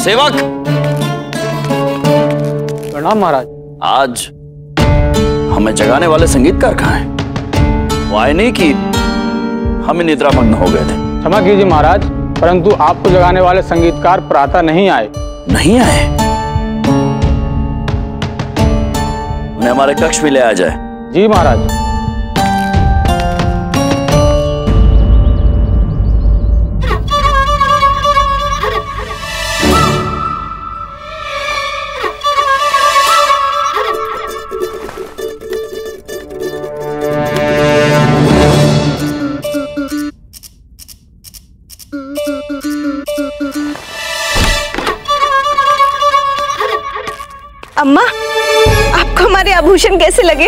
सेवक। प्रणाम महाराज। आज हमें जगाने वाले संगीतकार कहाँ हैं? वो आए नहीं कि हम ही निद्रामग्न हो गए थे। क्षमा कीजिए महाराज, परंतु आपको जगाने वाले संगीतकार प्रातः नहीं आए। नहीं आए? उन्हें हमारे कक्ष में ले आ जाए। जी महाराज। अम्मा, आपको हमारे आभूषण कैसे लगे?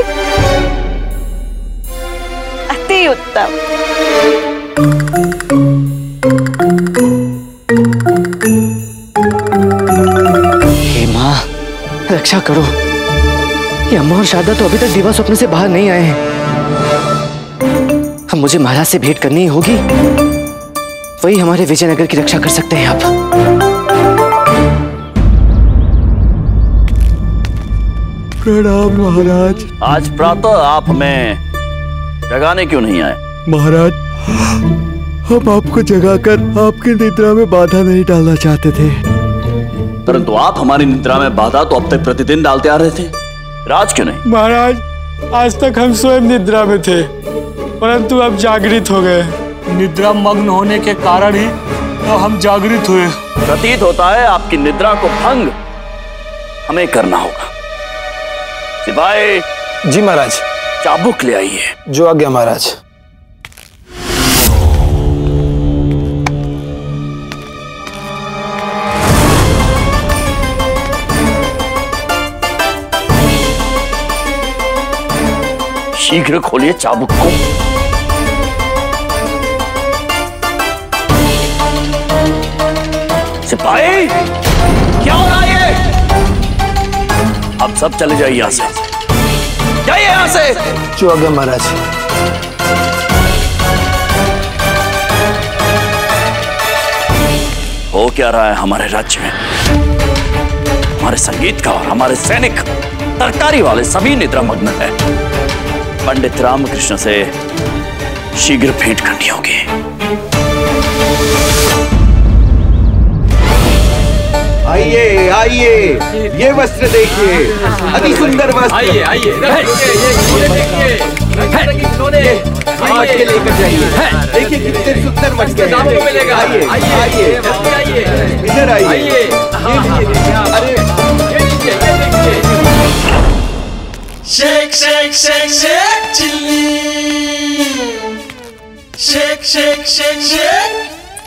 अति उत्तम। हे माँ, रक्षा करो। ये अम्मा और शारदा तो अभी तक दिवा स्वप्न से बाहर नहीं आए हैं। अब मुझे महाराज से भेंट करनी होगी। वही हमारे विजयनगर की रक्षा कर सकते हैं आप। प्रणाम महाराज। आज प्रातः आप हमें जगाने क्यों नहीं आए? महाराज, हम आपको जगाकर आपकी निद्रा में बाधा नहीं डालना चाहते थे। परंतु आप हमारी निद्रा में बाधा तो अब तक प्रतिदिन डालते आ रहे थे, राज क्यों नहीं? महाराज, आज तक हम स्वयं निद्रा में थे, परंतु अब जागृत हो गए। निद्रा मग्न होने के कारण ही तो हम जागृत हुए। प्रतीत होता है आपकी निद्रा को भंग हमें करना होगा। सिपाही। जी महाराज। चाबुक ले आइए। जो आज्ञा महाराज। शीघ्र खोलिए चाबुक को। सिपाही, क्या हो रहा है? अब सब चले जाइए यहाँ से। जाइए यहाँ से। जो आज्ञा महाराज। हो क्या रहा है हमारे राज्य में? हमारे संगीतकार, हमारे सैनिक, तरकारी वाले सभी निद्रामग्न हैं। पंडित रामकृष्ण से शीघ्र भेंट करनी होगी। आइए आइए, ये वस्त्र देखिए, अति सुंदर वस्त्र। आइए आइए, आज के लेकर जाइए। देखिए कितने सुंदर वस्त्र हैं। आइए आइए, इधर आइए। अरे शेक शेक शेक शेक चिल्ली, शेक शेक शेक शेक।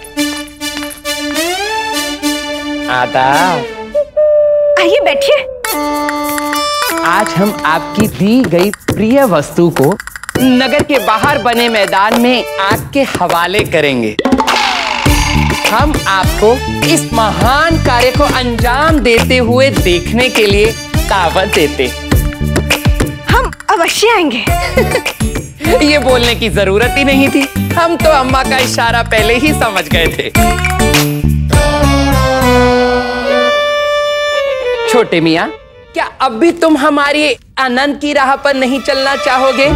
आदाब। आइए बैठिए। आज हम आपकी दी गई प्रिय वस्तु को नगर के बाहर बने मैदान में आग के हवाले करेंगे। हम आपको इस महान कार्य को अंजाम देते हुए देखने के लिए दावत देते। हम अवश्य आएंगे। ये बोलने की जरूरत ही नहीं थी, हम तो अम्मा का इशारा पहले ही समझ गए थे। छोटे मियाँ, क्या अब भी तुम हमारी आनंद की राह पर नहीं चलना चाहोगे?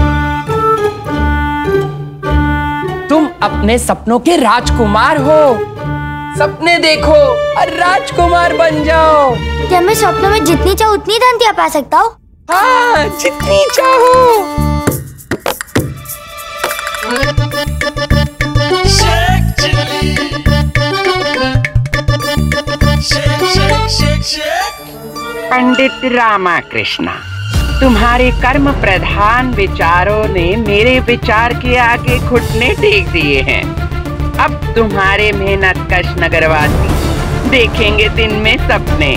तुम अपने सपनों के राजकुमार हो। सपने देखो और राजकुमार बन जाओ। क्या मैं सपनों में जितनी चाहूँ उतनी धनतिया पा सकता हूँ? हाँ, जितनी चाहो। शेक चिल्ली, शेक शेक शेक शेक। पंडित रामकृष्ण, तुम्हारे कर्म प्रधान विचारों ने मेरे विचार के आगे घुटने टेक दिए हैं। अब तुम्हारे मेहनत कश नगरवासी देखेंगे दिन में सपने।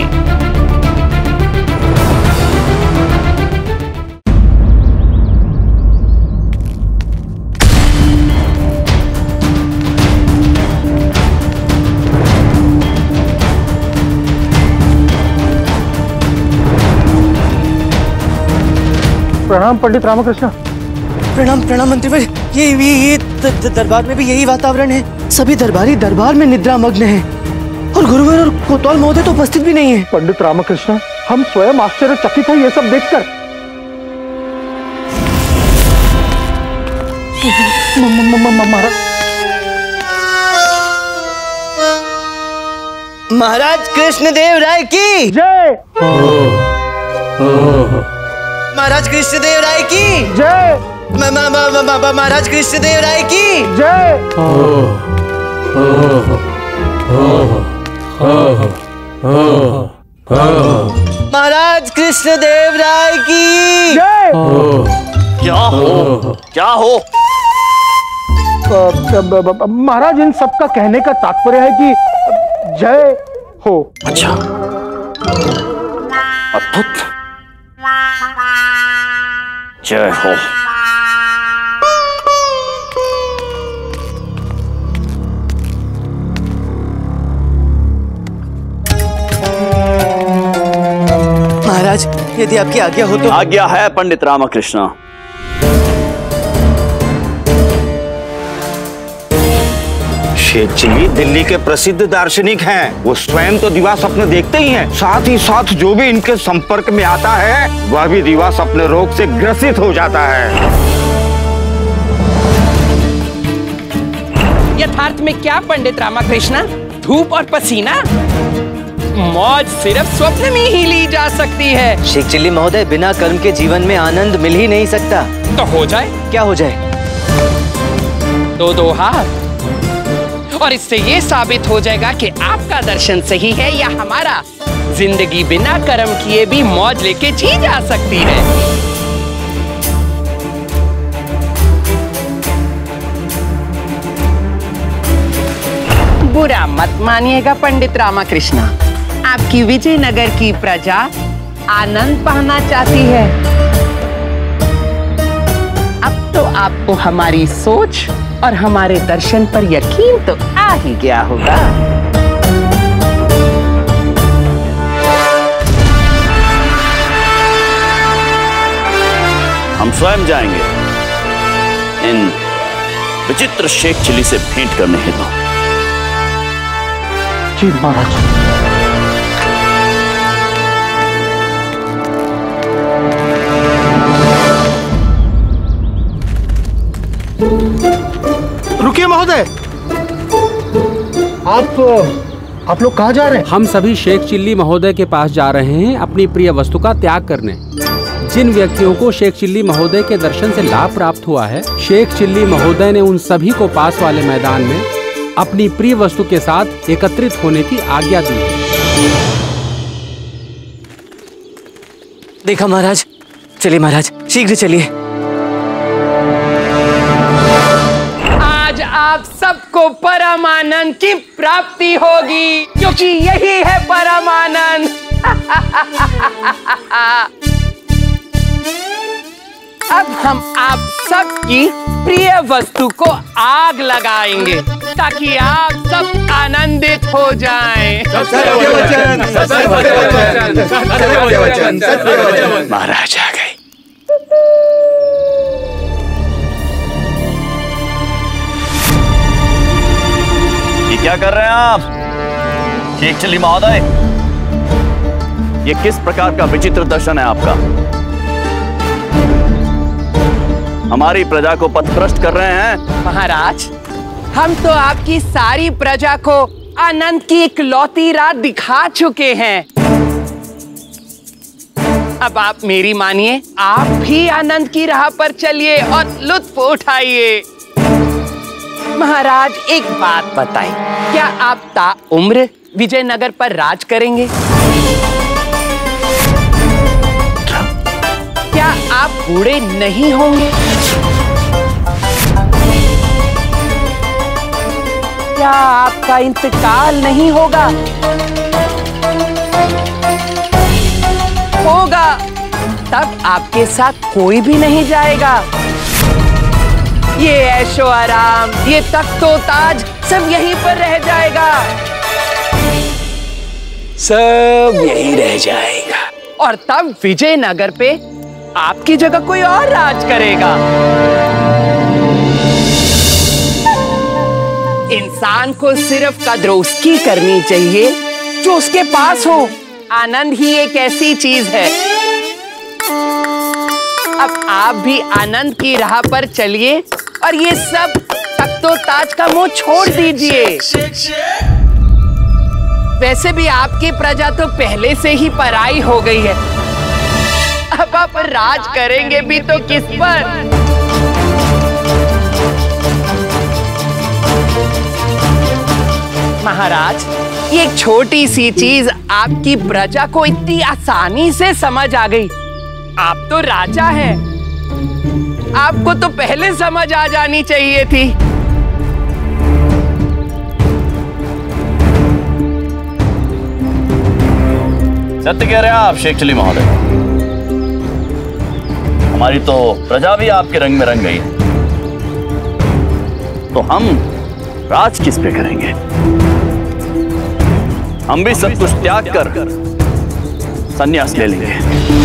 प्रणाम पंडित रामकृष्ण। प्रणाम प्रणाम मंत्रीवर। ये दरबार में भी यही वातावरण है। सभी दरबारी दरबार में निद्रा मग्न हैं। और गुरुवर और कोतवाल महोदय तो उपस्थित भी नहीं है। पंडित रामकृष्ण, हम स्वयं आश्चर्यचकित हैं ये सब देखकर। महाराज कृष्णदेव राय की जय। महाराज कृष्णदेव राय की जय। महाराज कृष्णदेव राय की जय। महाराज कृष्णदेव राय की जय। क्या हो, क्या हो? महाराज, इन सबका कहने का तात्पर्य है कि जय हो। अच्छा, अद्भुत, जय हो। महाराज, यदि आपकी आज्ञा हो तो। आज्ञा है पंडित रामकृष्ण। शेख चिल्ली दिल्ली के प्रसिद्ध दार्शनिक हैं। वो स्वयं तो दिवा स्वप्न देखते ही हैं, साथ ही साथ जो भी इनके संपर्क में आता है वह भी दिवा स्वप्न रोग से ग्रसित हो जाता है। यथार्थ में क्या पंडित रामकृष्ण? धूप और पसीना? मौज सिर्फ स्वप्न में ही ली जा सकती है। शेख चिल्ली महोदय, बिना कर्म के जीवन में आनंद मिल ही नहीं सकता। तो हो जाए। क्या हो जाए? दो दोहा, और इससे ये साबित हो जाएगा कि आपका दर्शन सही है या हमारा। जिंदगी बिना कर्म किए भी मौज लेके जी जा सकती है। बुरा मत मानिएगा पंडित रामकृष्ण, आपकी विजयनगर की प्रजा आनंद पाना चाहती है। अब तो आपको हमारी सोच और हमारे दर्शन पर यकीन तो आ ही गया होगा। हम स्वयं जाएंगे इन विचित्र शेख चिल्ली से भेंट करने हेतु। जी महाराज। रुकिए महोदय, आप लोग कहाँ जा रहे हैं? हम सभी शेख चिल्ली महोदय के पास जा रहे हैं अपनी प्रिय वस्तु का त्याग करने। जिन व्यक्तियों को शेख चिल्ली महोदय के दर्शन से लाभ प्राप्त हुआ है, शेख चिल्ली महोदय ने उन सभी को पास वाले मैदान में अपनी प्रिय वस्तु के साथ एकत्रित होने की आज्ञा दी है। देखा महाराज, चलिए महाराज, शीघ्र चलिए। आज आप सबको परमानंद की प्राप्ति होगी, क्योंकि यही है परमानंद। अब हम आप सबकी प्रिय वस्तु को आग लगाएंगे ताकि आप सब आनंदित हो जाएं। महाराज आ गए। ये क्या कर रहे हैं आप शेख चिल्ली महोदय? ये किस प्रकार का विचित्र दर्शन है आपका? हमारी प्रजा को पथभ्रष्ट कर रहे हैं। महाराज, हम तो आपकी सारी प्रजा को आनंद की इकलौती राह दिखा चुके हैं। अब आप मेरी मानिए, आप भी आनंद की राह पर चलिए और लुत्फ उठाइए। महाराज, एक बात बताइए, क्या आप ताउम्र विजयनगर पर राज करेंगे? क्या आप बूढ़े नहीं होंगे? क्या आपका इंतकाल नहीं होगा? होगा, तब आपके साथ कोई भी नहीं जाएगा। ये ऐशो आराम, ये तख्तो ताज सब यहीं पर रह जाएगा। सब यहीं रह जाएगा। और तब विजयनगर पे आपकी जगह कोई और राज करेगा। इन इंसान को सिर्फ कद्र उसकी करनी चाहिए जो उसके पास हो। आनंद ही एक ऐसी चीज है। अब आप भी आनंद की राह पर चलिए और ये सब तख्तो ताज का मोह छोड़ दीजिए। वैसे भी आपकी प्रजा तो पहले से ही पराई हो गई है। अब आप राज करेंगे भी तो किस पर? महाराज, ये एक छोटी सी चीज आपकी प्रजा को इतनी आसानी से समझ आ गई। आप तो राजा हैं, आपको तो पहले समझ आ जानी चाहिए थी। सत्य कह रहे हैं आप शेख चिल्ली महोदय। हमारी तो प्रजा भी आपके रंग में रंग गई। तो हम राज किस पे करेंगे? हम भी सब कुछ त्याग कर संन्यास ले लेंगे।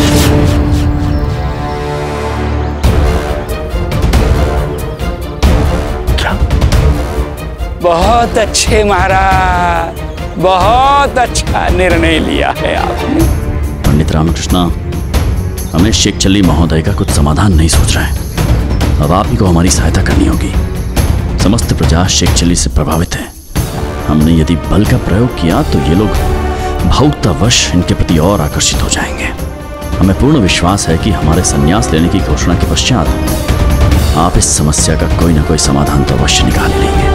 क्या? बहुत अच्छे महाराज, बहुत अच्छा निर्णय लिया है आपने। पंडित रामकृष्ण, हमें शेख चिल्ली महोदय का कुछ समाधान नहीं सोच रहे हैं। अब आप ही को हमारी सहायता करनी होगी। समस्त प्रजा शेख चिल्ली से प्रभावित है। हमने यदि बल का प्रयोग किया तो ये लोग भावुकतावश इनके प्रति और आकर्षित हो जाएंगे। हमें पूर्ण विश्वास है कि हमारे संन्यास लेने की घोषणा के पश्चात आप इस समस्या का कोई ना कोई समाधान तो अवश्य निकाल लेंगे।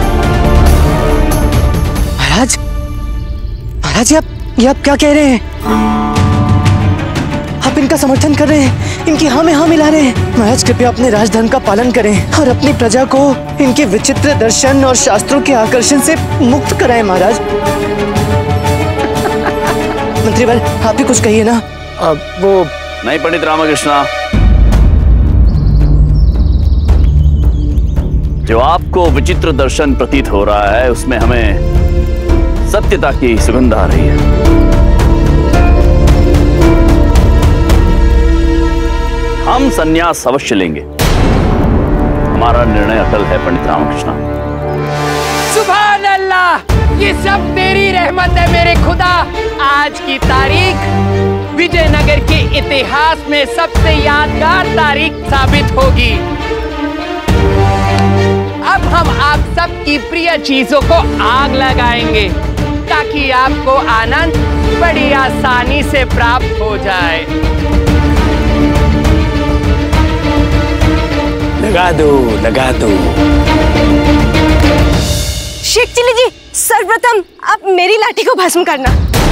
महाराज, महाराज ये आप क्या कह रहे हैं? आप इनका समर्थन कर रहे हैं, इनकी हाँ में हाँ मिला रहे हैं। महाराज कृपया अपने राजधर्म का पालन करें और अपनी प्रजा को इनके विचित्र दर्शन और शास्त्रों के आकर्षण से मुक्त कराएं। महाराज मंत्रीवर, आप भी कुछ कहिए ना। अब वो नहीं पंडित रामकृष्ण, जो आपको विचित्र दर्शन प्रतीत हो रहा है उसमें हमें सत्यता की सुगंध आ रही है। हम संन्यास अवश्य लेंगे। हमारा निर्णय अटल है पंडित रामकृष्ण। सुभान अल्लाह, ये सब तेरी रहमत है मेरे खुदा। आज की तारीख विजयनगर के इतिहास में सबसे यादगार तारीख साबित होगी। अब हम आप सब की प्रिय चीजों को आग लगाएंगे ताकि आपको आनंद बड़ी आसानी से प्राप्त हो जाए। लगा दो, लगा दो। शेख चिल्ली जी, सर्वप्रथम आप मेरी लाठी को भस्म करना।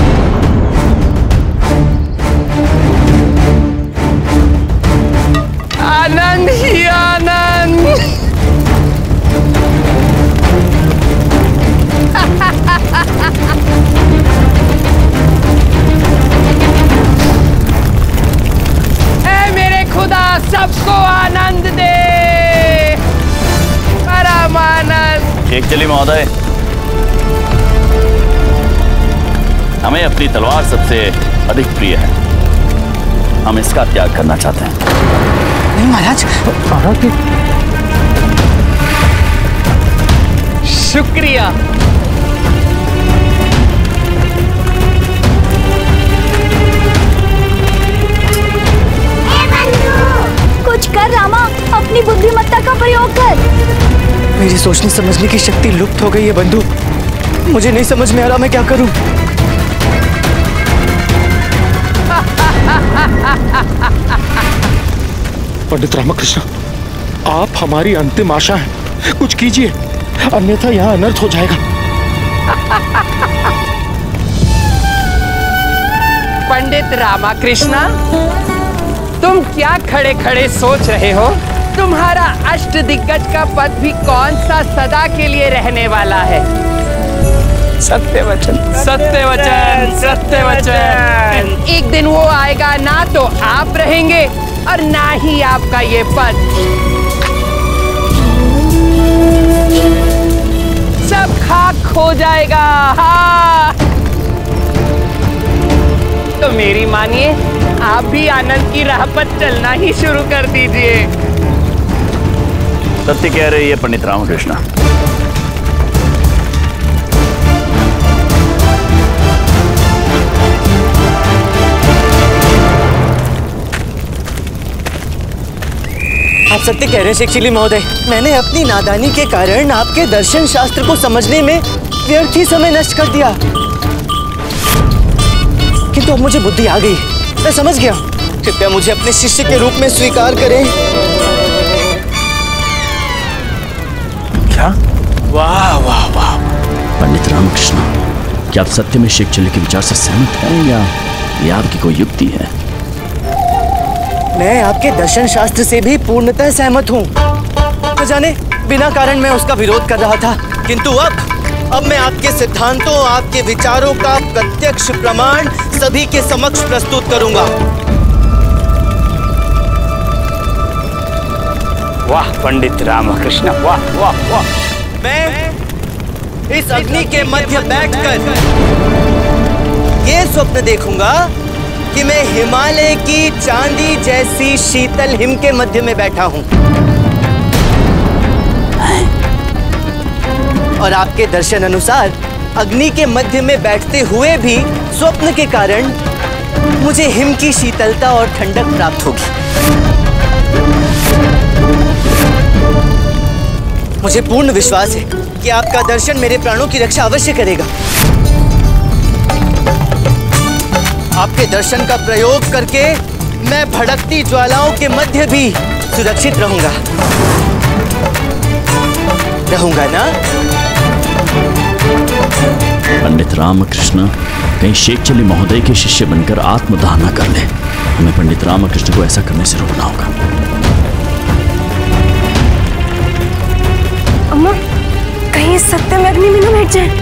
आनंद ही आनंद। ऐ मेरे खुदा, सबको आनंद दे, परम आनंद। शेख चिल्ली महोदय, हमें अपनी तलवार सबसे अधिक प्रिय है। हम इसका त्याग करना चाहते हैं। नहीं महाराज, शुक्रिया। कुछ कर रामा, अपनी बुद्धिमत्ता का प्रयोग कर। मेरी सोचने समझने की शक्ति लुप्त हो गई है बंधु। मुझे नहीं समझ में आ रहा मैं क्या करूं। पंडित रामकृष्ण, आप हमारी अंतिम आशा हैं। कुछ कीजिए, अन्यथा यहाँ अनर्थ हो जाएगा। पंडित रामकृष्ण, तुम क्या खड़े खड़े सोच रहे हो? तुम्हारा अष्ट दिग्गज का पद भी कौन सा सदा के लिए रहने वाला है? सत्य वचन, सत्य वचन, सत्य वचन। एक दिन वो आएगा, ना तो आप रहेंगे और ना ही आपका ये पद। सब खाक हो जाएगा। हाँ, तो मेरी मानिए, आप भी आनंद की राह पर चलना ही शुरू कर दीजिए। सत्य कह रही है पंडित रामकृष्ण। आप सत्य कह रहे हैं शेख चिल्ली महोदय। मैंने अपनी नादानी के कारण आपके दर्शन शास्त्र को समझने में व्यर्थ ही समय नष्ट कर दिया, किंतु अब मुझे बुद्धि आ गई, मैं समझ गया। कृपया मुझे अपने शिष्य के रूप में स्वीकार करें। क्या? वाह वाह वाह। पंडित रामकृष्ण, क्या आप सत्य में शेख चिल्ली के विचार से सहमत हैं या ये आपकी कोई युक्ति है? मैं आपके दर्शन शास्त्र से भी पूर्णतः सहमत हूँ। न जाने बिना कारण मैं उसका विरोध कर रहा था, किंतु अब मैं आपके सिद्धांतों, आपके विचारों का प्रत्यक्ष प्रमाण सभी के समक्ष प्रस्तुत करूंगा। वाह पंडित रामकृष्ण, वाह वाह वाह। मैं इस अग्नि के मध्य बैठकर ये स्वप्न देखूंगा कि मैं हिमालय की चांदी जैसी शीतल हिम के मध्य में बैठा हूं, और आपके दर्शन अनुसार अग्नि के मध्य में बैठते हुए भी स्वप्न के कारण मुझे हिम की शीतलता और ठंडक प्राप्त होगी। मुझे पूर्ण विश्वास है कि आपका दर्शन मेरे प्राणों की रक्षा अवश्य करेगा। आपके दर्शन का प्रयोग करके मैं भड़कती ज्वालाओं के मध्य भी सुरक्षित रहूंगा ना? पंडित रामकृष्ण कहीं शेख चिल्ली महोदय के शिष्य बनकर आत्मदाह न कर ले। हमें पंडित रामकृष्ण को ऐसा करने से रोकना होगा। अम्मा, कहीं सत्य में अग्नि में न बैठ जाए।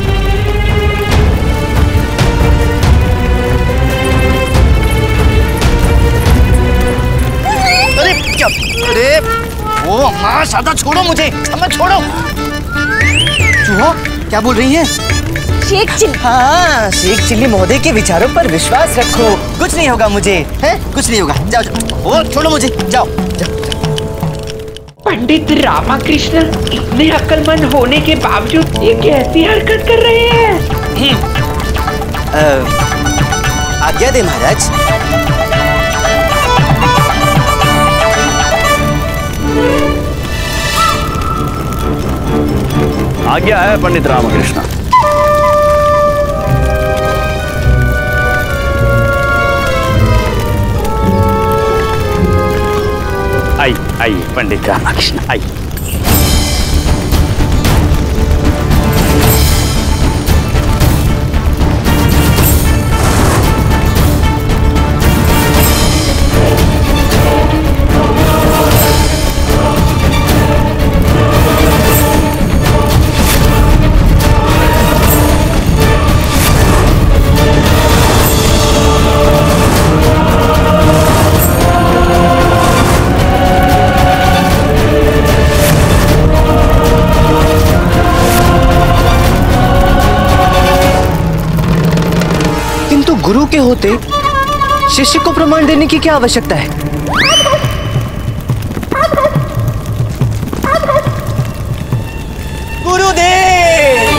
अरे क्या? अरे वो माँ सादा, छोड़ो मुझे, अम्मा छोड़ो। चूहो, क्या बोल रही है? शेख चिल्ली। हाँ, शेख चिल्ली महोदय के विचारों पर विश्वास रखो, कुछ नहीं होगा मुझे, है? कुछ नहीं होगा। जाओ जाओ, वो छोड़ो मुझे, जाओ जाओ। पंडित रामकृष्ण इतने अक्लमंद होने के बावजूद ये कैसी हरकत कर रहे हैं? आज्ञा दे महाराज। आज्ञा है पंडित रामकृष्ण। आइए पंडित रामकृष्ण, आइए। गुरु के होते शिष्य को प्रमाण देने की क्या आवश्यकता है? गुरुदेव,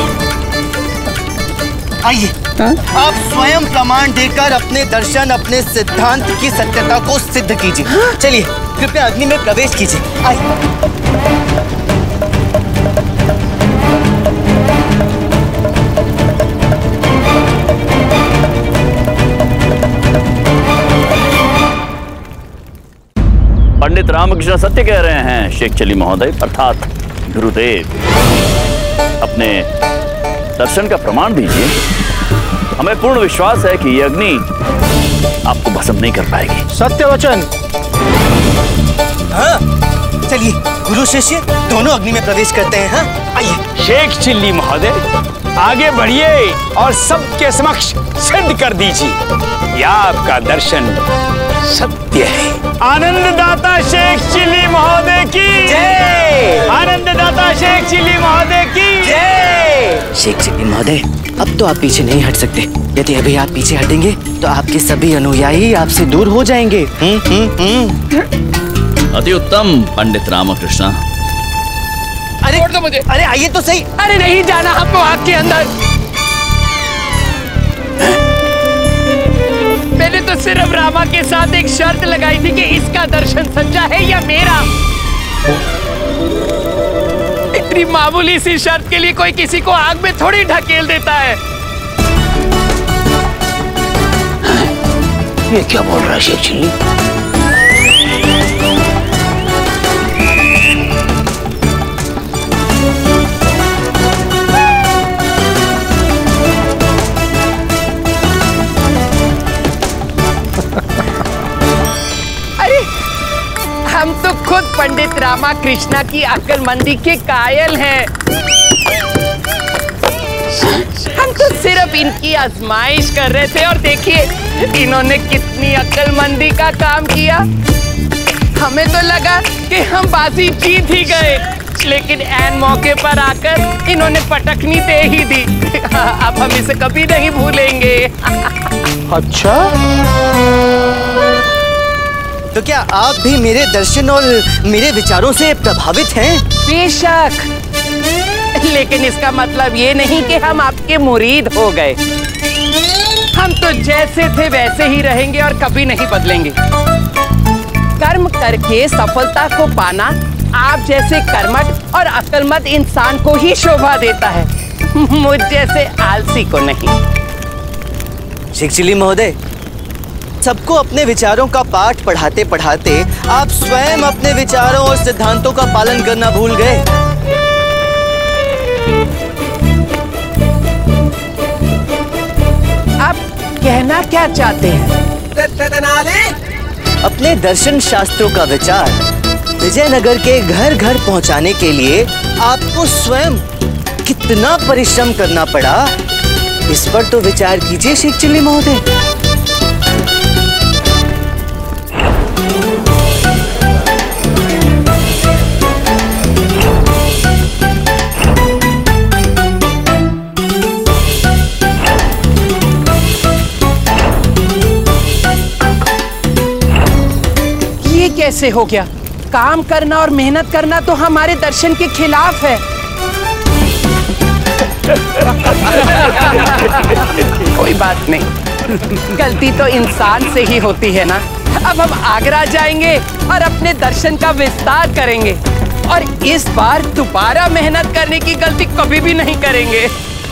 आइए, आप स्वयं प्रमाण देकर अपने दर्शन, अपने सिद्धांत की सत्यता को सिद्ध कीजिए। चलिए, कृपया अग्नि में प्रवेश कीजिए। आइए। पंडित रामकृष्ण सत्य कह रहे हैं शेख चिल्ली महोदय, अर्थात गुरुदेव। अपने दर्शन का प्रमाण दीजिए। हमें पूर्ण विश्वास है कि ये अग्नि आपको भस्म नहीं कर पाएगी। सत्य वचन। हाँ, चलिए गुरु शिष्य दोनों अग्नि में प्रवेश करते हैं। हाँ, आइए। शेख चिल्ली महोदय आगे बढ़िए और सबके समक्ष सिद्ध कर दीजिए यह आपका दर्शन सत्य है। आनंददाता शेख चिल्ली महोदय की जय। आनंददाता शेख चिल्ली महोदय की जय। शेख चिल्ली महोदय, अब तो आप पीछे नहीं हट सकते। यदि अभी आप पीछे हटेंगे तो आपके सभी अनुयायी आपसे दूर हो जाएंगे। अति उत्तम पंडित रामकृष्ण। अरे छोड़ दो मुझे। अरे आइए तो सही। अरे नहीं जाना हमको आग के अंदर। मैंने तो सिर्फ रामा के साथ एक शर्त लगाई थी कि इसका दर्शन सच्चा है या मेरा। इतनी मामूली सी शर्त के लिए कोई किसी को आग में थोड़ी ढकेल देता है। ये क्या बोल रहा है शेख चिल्ली? अरे हम तो खुद पंडित रामाकृष्णा की अक्लमंदी के कायल हैं। हम तो सिर्फ इनकी आजमाइश कर रहे थे और देखिए इन्होंने कितनी अक्लमंदी का काम किया। हमें तो लगा कि हम बाजी जीत ही गए, लेकिन ऐन मौके पर आकर इन्होंने पटकनी दे ही दी। अब हम इसे कभी नहीं भूलेंगे। अच्छा, तो क्या आप भी मेरे दर्शन और मेरे विचारों से प्रभावित हैं? बेशक, लेकिन इसका मतलब ये नहीं कि हम आपके मुरीद हो गए। हम तो जैसे थे वैसे ही रहेंगे और कभी नहीं बदलेंगे। कर्म करके सफलता को पाना आप जैसे कर्मठ और अक्लमंद इंसान को ही शोभा देता है, मुझ जैसे आलसी को नहीं। शेख चिल्ली महोदय, सबको अपने विचारों का पाठ पढ़ाते पढ़ाते आप स्वयं अपने विचारों और सिद्धांतों का पालन करना भूल गए। आप कहना क्या चाहते हैं? अपने दर्शन शास्त्रों का विचार विजयनगर के घर घर पहुंचाने के लिए आपको स्वयं कितना परिश्रम करना पड़ा, इस पर तो विचार कीजिए शेख चिल्ली महोदय। ये कैसे हो गया? काम करना और मेहनत करना तो हमारे दर्शन के खिलाफ है। कोई बात नहीं, गलती तो इंसान से ही होती है ना। अब हम आगरा जाएंगे और अपने दर्शन का विस्तार करेंगे और इस बार दोबारा मेहनत करने की गलती कभी भी नहीं करेंगे।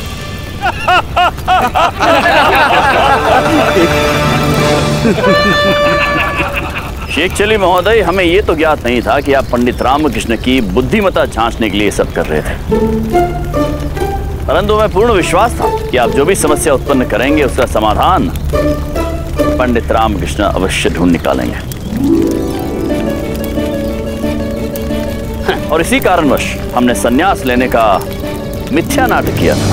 शेख चिल्ली महोदय, हमें ये तो ज्ञात नहीं था कि आप पंडित रामकृष्ण की बुद्धिमत्ता जांचने के लिए सब कर रहे थे, परंतु मैं पूर्ण विश्वास था कि आप जो भी समस्या उत्पन्न करेंगे उसका समाधान पंडित रामकृष्ण अवश्य ढूंढ निकालेंगे। और इसी कारणवश हमने संन्यास लेने का मिथ्या नाटक किया था।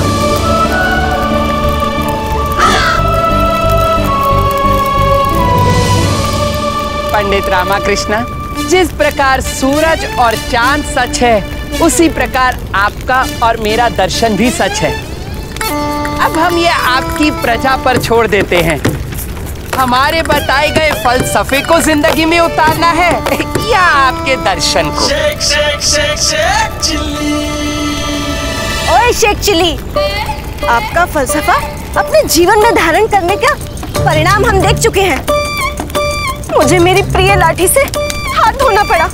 पंडित रामाकृष्ण, जिस प्रकार सूरज और चांद सच है, उसी प्रकार आपका और मेरा दर्शन भी सच है। अब हम ये आपकी प्रजा पर छोड़ देते हैं। हमारे बताए गए फलसफे को जिंदगी में उतारना है या आपके दर्शन को? शेख शेख शेख शेख चिल्ली। ओए शेख चिल्ली, आपका फलसफा अपने जीवन में धारण करने का परिणाम हम देख चुके हैं। मुझे मेरी प्रिय लाठी से हाथ धोना पड़ा।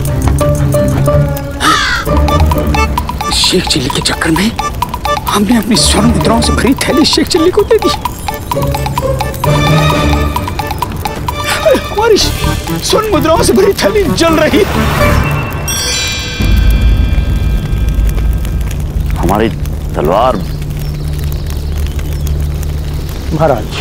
शेख चिल्ली के चक्कर में हमने अपनी स्वर्ण मुद्राओं से भरी थैली शेख चिल्ली को दे दी। हमारी स्वर्ण मुद्राओं से भरी थैली जल रही। हमारी तलवार। महाराज,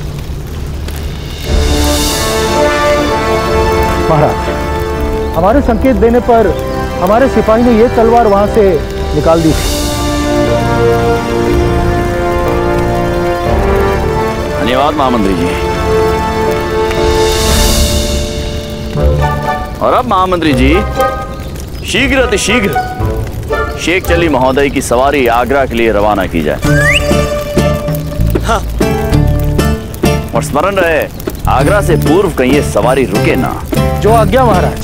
हमारे संकेत देने पर हमारे सिपाही ने यह तलवार वहां से निकाल दी थी। धन्यवाद महामंत्री जी। और अब महामंत्री जी, शीघ्र अतिशीघ्र शेख चिल्ली महोदय की सवारी आगरा के लिए रवाना की जाए। हाँ। और स्मरण रहे, आगरा से पूर्व कहीं ये सवारी रुके ना। जो आज्ञा महाराज।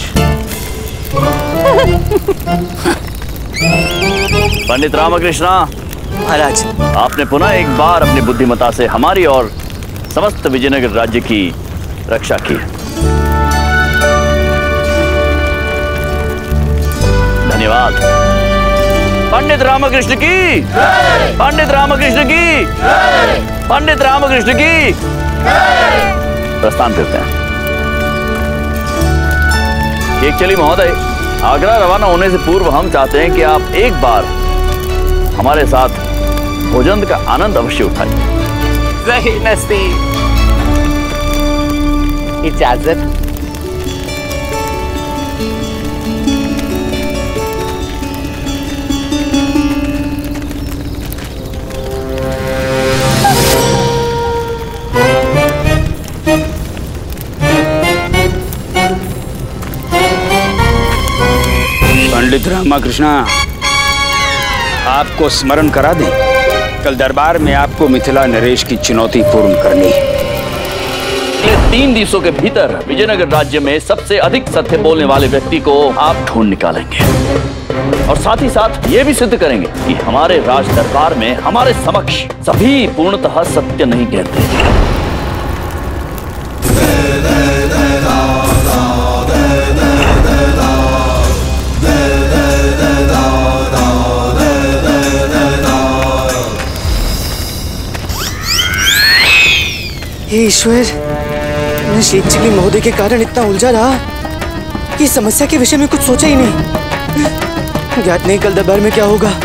पंडित रामकृष्णा महाराज, आपने पुनः एक बार अपनी बुद्धिमत्ता से हमारी और समस्त विजयनगर राज्य की रक्षा की। धन्यवाद। पंडित रामकृष्ण की, पंडित रामकृष्ण की, पंडित रामकृष्ण की। प्रस्थान करते हैं। शेखचली महोदय, आगरा रवाना होने से पूर्व हम चाहते हैं कि आप एक बार हमारे साथ भोजन का आनंद अवश्य उठाएं। सही नसीब। इजाजत। पंडित रामकृष्ण, आपको स्मरण करा दें, कल दरबार में आपको मिथिला नरेश की चुनौती पूर्ण करनी है। 3 दिवसों के भीतर विजयनगर राज्य में सबसे अधिक सत्य बोलने वाले व्यक्ति को आप ढूंढ निकालेंगे और साथ ही साथ ये भी सिद्ध करेंगे कि हमारे राज दरबार में हमारे समक्ष सभी पूर्णतः सत्य नहीं कहते। ईश्वर, मैं शेखचली महोदय के कारण इतना उलझा रहा कि समस्या के विषय में कुछ सोचा ही नहीं। ज्ञात नहीं कल दरबार में क्या होगा।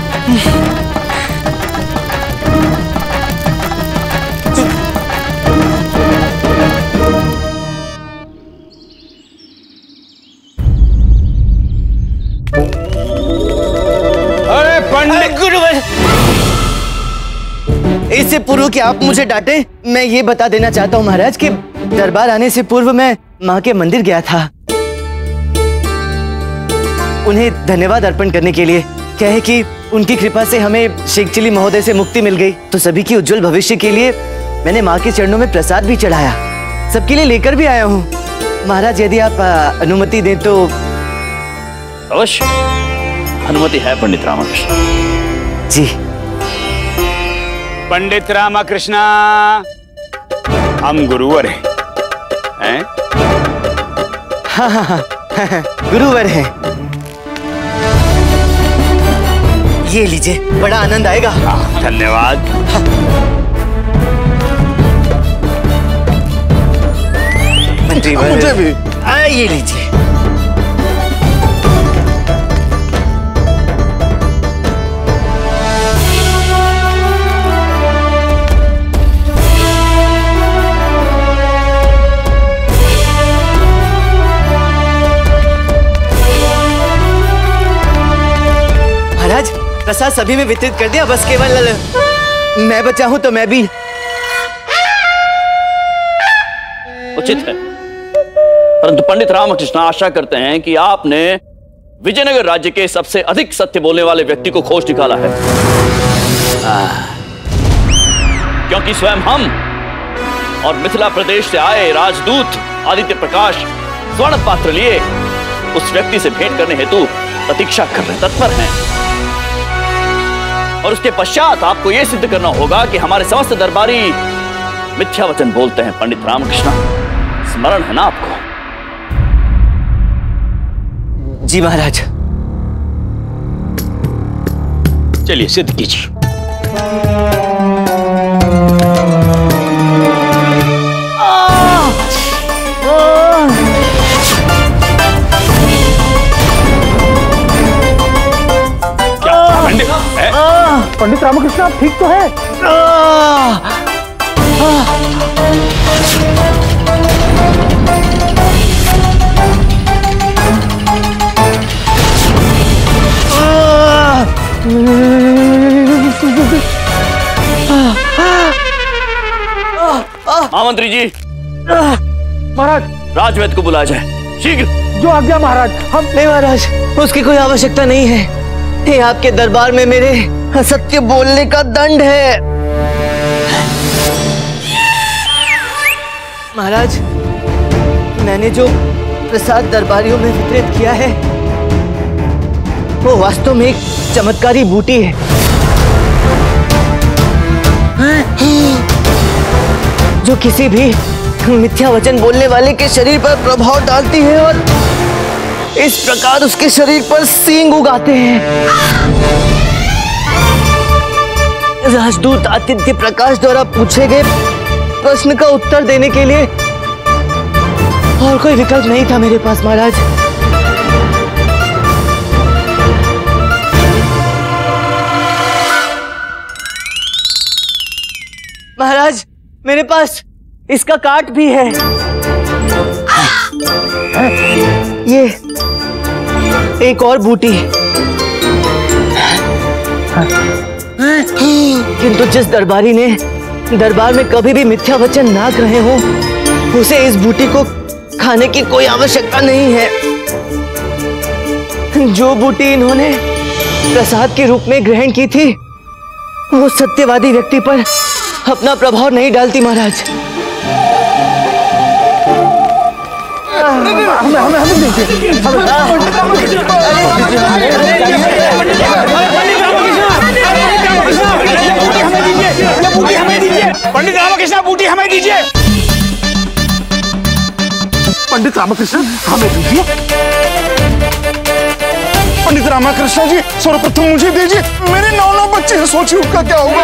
अरे पंडित गुरुवर, इससे पूर्व कि आप मुझे डांटे, मैं ये बता देना चाहता हूँ महाराज कि दरबार आने से पूर्व मैं माँ के मंदिर गया था उन्हें धन्यवाद अर्पण करने के लिए। क्या है कि उनकी कृपा से हमें शेखचली महोदय से मुक्ति मिल गई, तो सभी की उज्जवल भविष्य के लिए मैंने माँ के चरणों में प्रसाद भी चढ़ाया, सबके लिए लेकर भी आया हूँ। महाराज यदि आप अनुमति दें तो। अवश्य अनुमति है पंडित रामकृष्ण जी। पंडित रामकृष्ण, हम गुरुवर हैं? हाँ हाँ हाँ, गुरुवर हैं। ये लीजिए, बड़ा आनंद आएगा। धन्यवाद। मंत्री मुझे भी। ये लीजिए। महाराज, प्रसाद सभी में वितरित कर दिया, बस केवल मैं बचा हूं तो मैं भी। उचित है, परंतु पंडित रामकृष्ण आशा करते हैं कि आपने विजयनगर राज्य के सबसे अधिक सत्य बोलने वाले व्यक्ति को खोज निकाला है, क्योंकि स्वयं हम और मिथिला प्रदेश से आए राजदूत आदित्य प्रकाश स्वर्ण पात्र लिए उस व्यक्ति से भेंट करने हेतु प्रतीक्षा कर रहे तत्पर हैं। और उसके पश्चात आपको यह सिद्ध करना होगा कि हमारे समस्त दरबारी मिथ्या वचन बोलते हैं। पंडित रामकृष्ण, स्मरण है ना आपको? जी महाराज। चलिए सिद्ध कीजिए। पंडित रामकृष्ण, आप ठीक तो है? महामंत्री जी, महाराज, राजवैद्य को बुलाया जाए शीघ्र। जो आज्ञा महाराज। हम नहीं महाराज, उसकी कोई आवश्यकता नहीं है। ये आपके दरबार में मेरे असत्य बोलने का दंड है। महाराज, मैंने जो प्रसाद दरबारियों में वितरित किया है वो वास्तव में एक चमत्कारी बूटी है जो किसी भी मिथ्या वचन बोलने वाले के शरीर पर प्रभाव डालती है इस प्रकार उसके शरीर पर सींग उगाते हैं। राजदूत आदित्य प्रकाश द्वारा पूछे गए प्रश्न का उत्तर देने के लिए और कोई विकल्प नहीं था मेरे पास महाराज। महाराज मेरे पास इसका काट भी है। ये एक और बूटी। किंतु जिस दरबारी ने दरबार में कभी भी मिथ्या वचन ना कहे हो, उसे इस बूटी को खाने की कोई आवश्यकता नहीं है। जो बूटी इन्होंने प्रसाद के रूप में ग्रहण की थी, वो सत्यवादी व्यक्ति पर अपना प्रभाव नहीं डालती महाराज। पंडित रामकृष्ण, बूटी हमें दीजिए। पंडित रामकृष्ण हमें दीजिए। पंडित रामकृष्ण जी, सर्वप्रथम मुझे दीजिए। मेरे 9 बच्चे हैं, सोचिए उसका क्या होगा।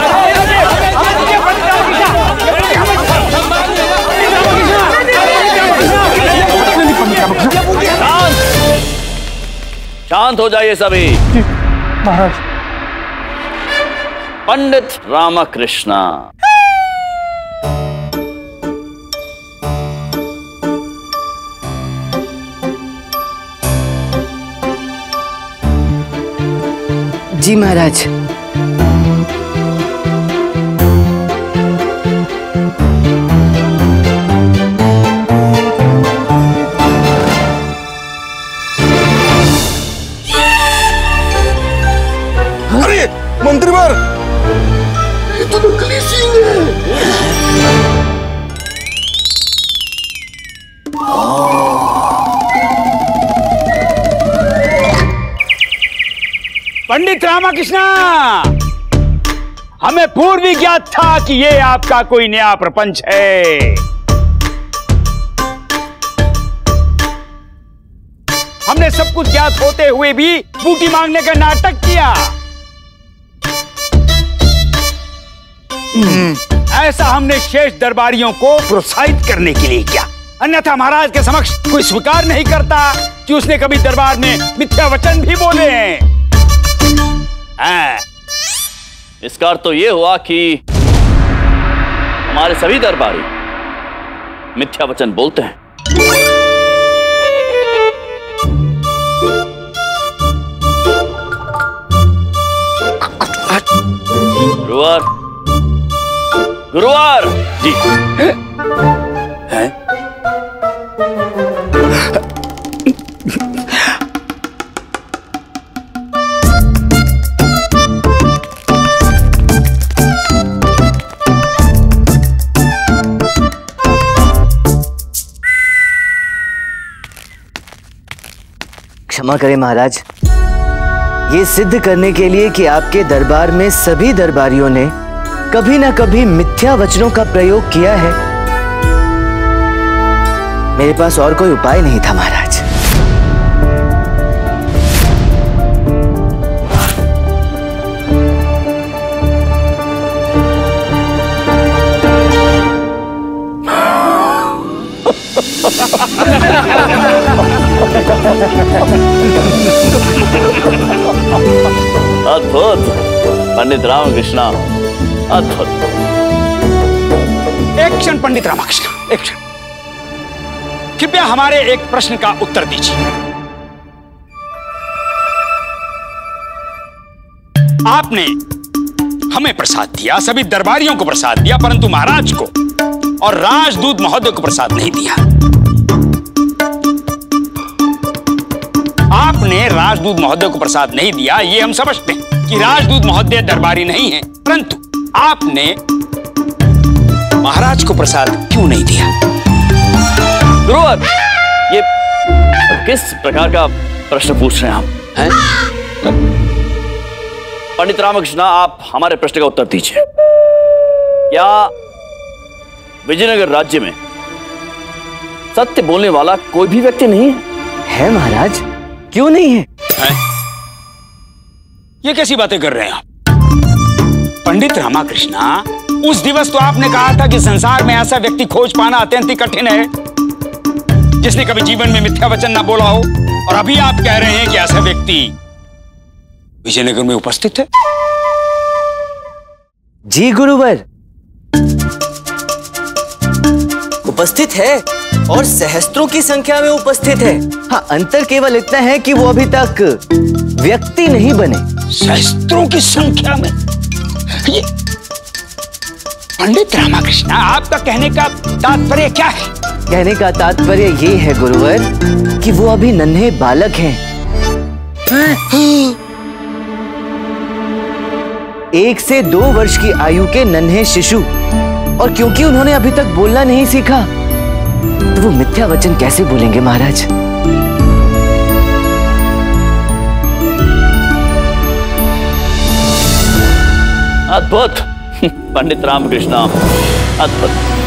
शांत हो जाइए सभी। महाराज। पंडित रामकृष्ण, जी महाराज। अरे मंत्रीवर, ये तो नकली सिंह है। पंडित रामकृष्ण, हमें पूर्व ही ज्ञात था कि ये आपका कोई नया प्रपंच है। हमने सब कुछ ज्ञात होते हुए भी बूटी मांगने का नाटक किया। ऐसा हमने शेष दरबारियों को प्रोत्साहित करने के लिए किया, अन्यथा महाराज के समक्ष कोई स्वीकार नहीं करता कि उसने कभी दरबार में मिथ्या वचन भी बोले हैं। इसका अर्थ तो ये हुआ कि हमारे सभी दरबारी मिथ्या वचन बोलते हैं। गुरुवार, गुरुवार जी हैं? क्षमा करें महाराज, ये सिद्ध करने के लिए कि आपके दरबार में सभी दरबारियों ने कभी ना कभी मिथ्या वचनों का प्रयोग किया है, मेरे पास और कोई उपाय नहीं था महाराज। अद्भुत पंडित रामकृष्ण, अद्भुत। एक क्षण पंडित रामकृष्ण, एक क्षण। कृपया हमारे एक प्रश्न का उत्तर दीजिए। आपने हमें प्रसाद दिया, सभी दरबारियों को प्रसाद दिया, परंतु महाराज को और राजदूत महोदय को प्रसाद नहीं दिया। आपने राजदूत महोदय को प्रसाद नहीं दिया, ये हम समझते हैं कि राजदूत महोदय दरबारी नहीं है, परंतु आपने महाराज को प्रसाद क्यों नहीं दिया? गुरुवार, ये किस प्रकार का प्रश्न पूछ रहे हैं आप? हैं? पंडित रामकृष्ण, आप हमारे प्रश्न का उत्तर दीजिए। क्या विजयनगर राज्य में सत्य बोलने वाला कोई भी व्यक्ति नहीं है? है महाराज, क्यों नहीं है? ये कैसी बातें कर रहे हैं आप? पंडित रामाकृष्णा, उस दिवस तो आपने कहा था कि संसार में ऐसा व्यक्ति खोज पाना अत्यंत ही कठिन है जिसने कभी जीवन में मिथ्या वचन ना बोला हो, और अभी आप कह रहे हैं कि ऐसा व्यक्ति विजयनगर में उपस्थित है। जी गुरुवर, उपस्थित है और सहस्त्रों की संख्या में उपस्थित है। हाँ, अंतर केवल इतना है कि वो अभी तक व्यक्ति नहीं बने। सहस्त्रों की संख्या में? ये पंडित रामाकृष्णा, आपका कहने का तात्पर्य क्या है? कहने का तात्पर्य ये है गुरुवर कि वो अभी नन्हे बालक हैं। 1 से 2 वर्ष की आयु के नन्हे शिशु, और क्योंकि उन्होंने अभी तक बोलना नहीं सीखा तो वो मिथ्या वचन कैसे बोलेंगे महाराज? अद्भुत पंडित रामकृष्ण, अद्भुत।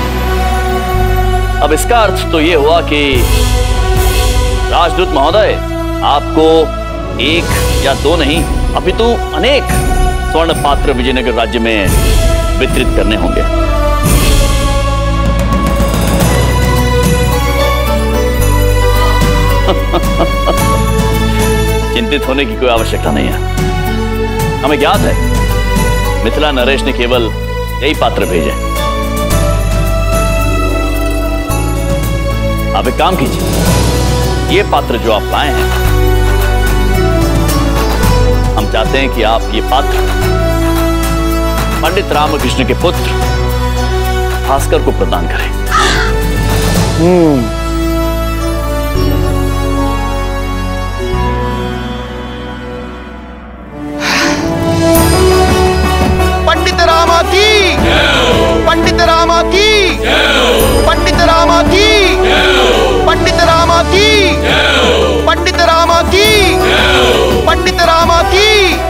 अब इसका अर्थ तो ये हुआ कि राजदूत महोदय आपको 1 या 2 नहीं अपितु अनेक स्वर्ण पात्र विजयनगर राज्य में वितरित करने होंगे। चिंतित होने की कोई आवश्यकता नहीं है। हमें ज्ञात है मिथिला नरेश ने केवल यही पात्र भेजे। आप एक काम कीजिए, ये पात्र जो आप लाए हैं, हम चाहते हैं कि आप ये पात्र पंडित रामकृष्ण के पुत्र भास्कर को प्रदान करें। पंडित रामा की, पंडित रामा की, पंडित रामा की, पंडित रामा की, पंडित रामा की, पंडित रामा की।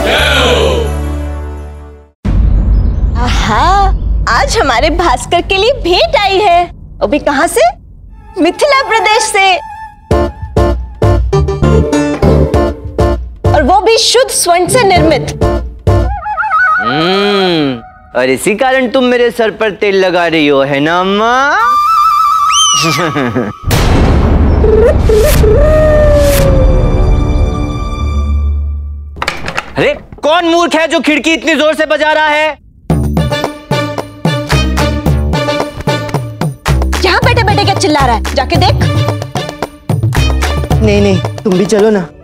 आहा, आज हमारे भास्कर के लिए भेंट आई है। अभी कहां से? मिथिला प्रदेश से, और वो भी शुद्ध स्वर्ण से निर्मित। और इसी कारण तुम मेरे सर पर तेल लगा रही हो, है ना अम्मा? अरे कौन मूर्ख है जो खिड़की इतनी जोर से बजा रहा है? यहाँ बैठे बैठे क्या चिल्ला रहा है? जाके देख। नहीं नहीं, तुम भी चलो ना।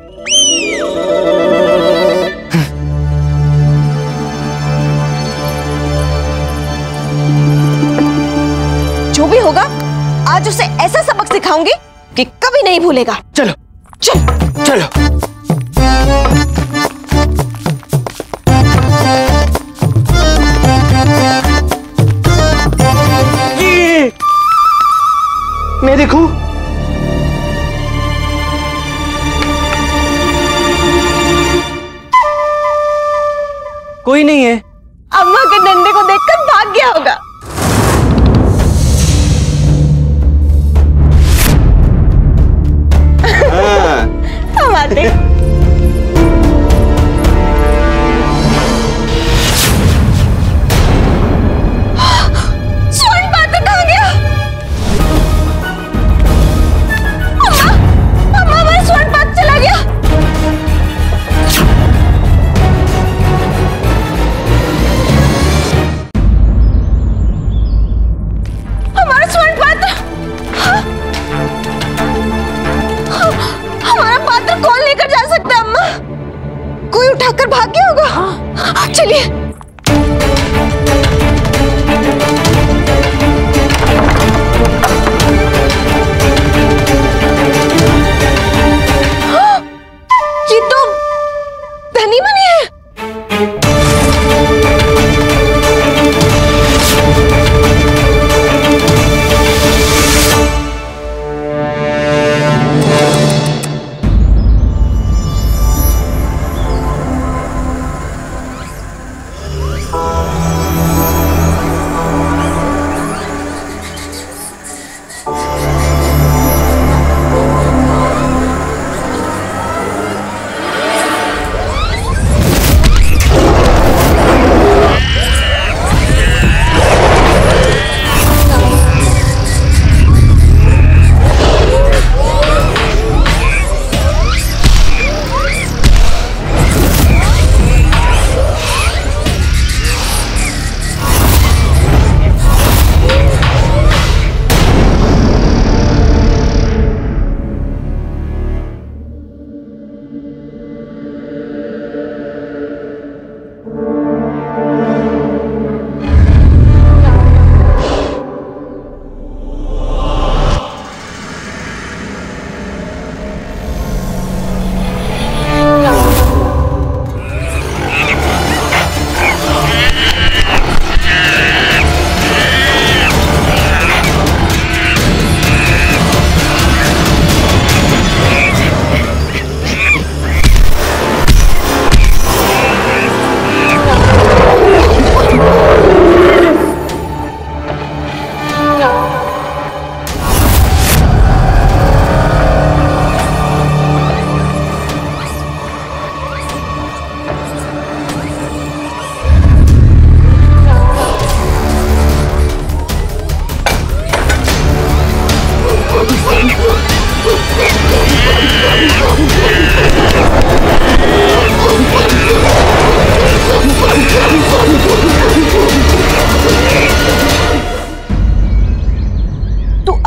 जो भी होगा, आज उसे ऐसा सबक सिखाऊंगी कि कभी नहीं भूलेगा। चलो चल चलो। ये मैं देखूं। कोई नहीं है। अम्मा के डंडे को देखकर भाग गया होगा। हम आते। स्वर्ण पात्र कहाँ गया? अम्मा, अम्मा, हमारा स्वर्ण पात्र चला गया। हमारा स्वर्ण पात्र, हमारा पात्र कौन लेकर जा सकता है अम्मा? कोई उठाकर भाग गया होगा। चलिए। ये तो धनी मनी है।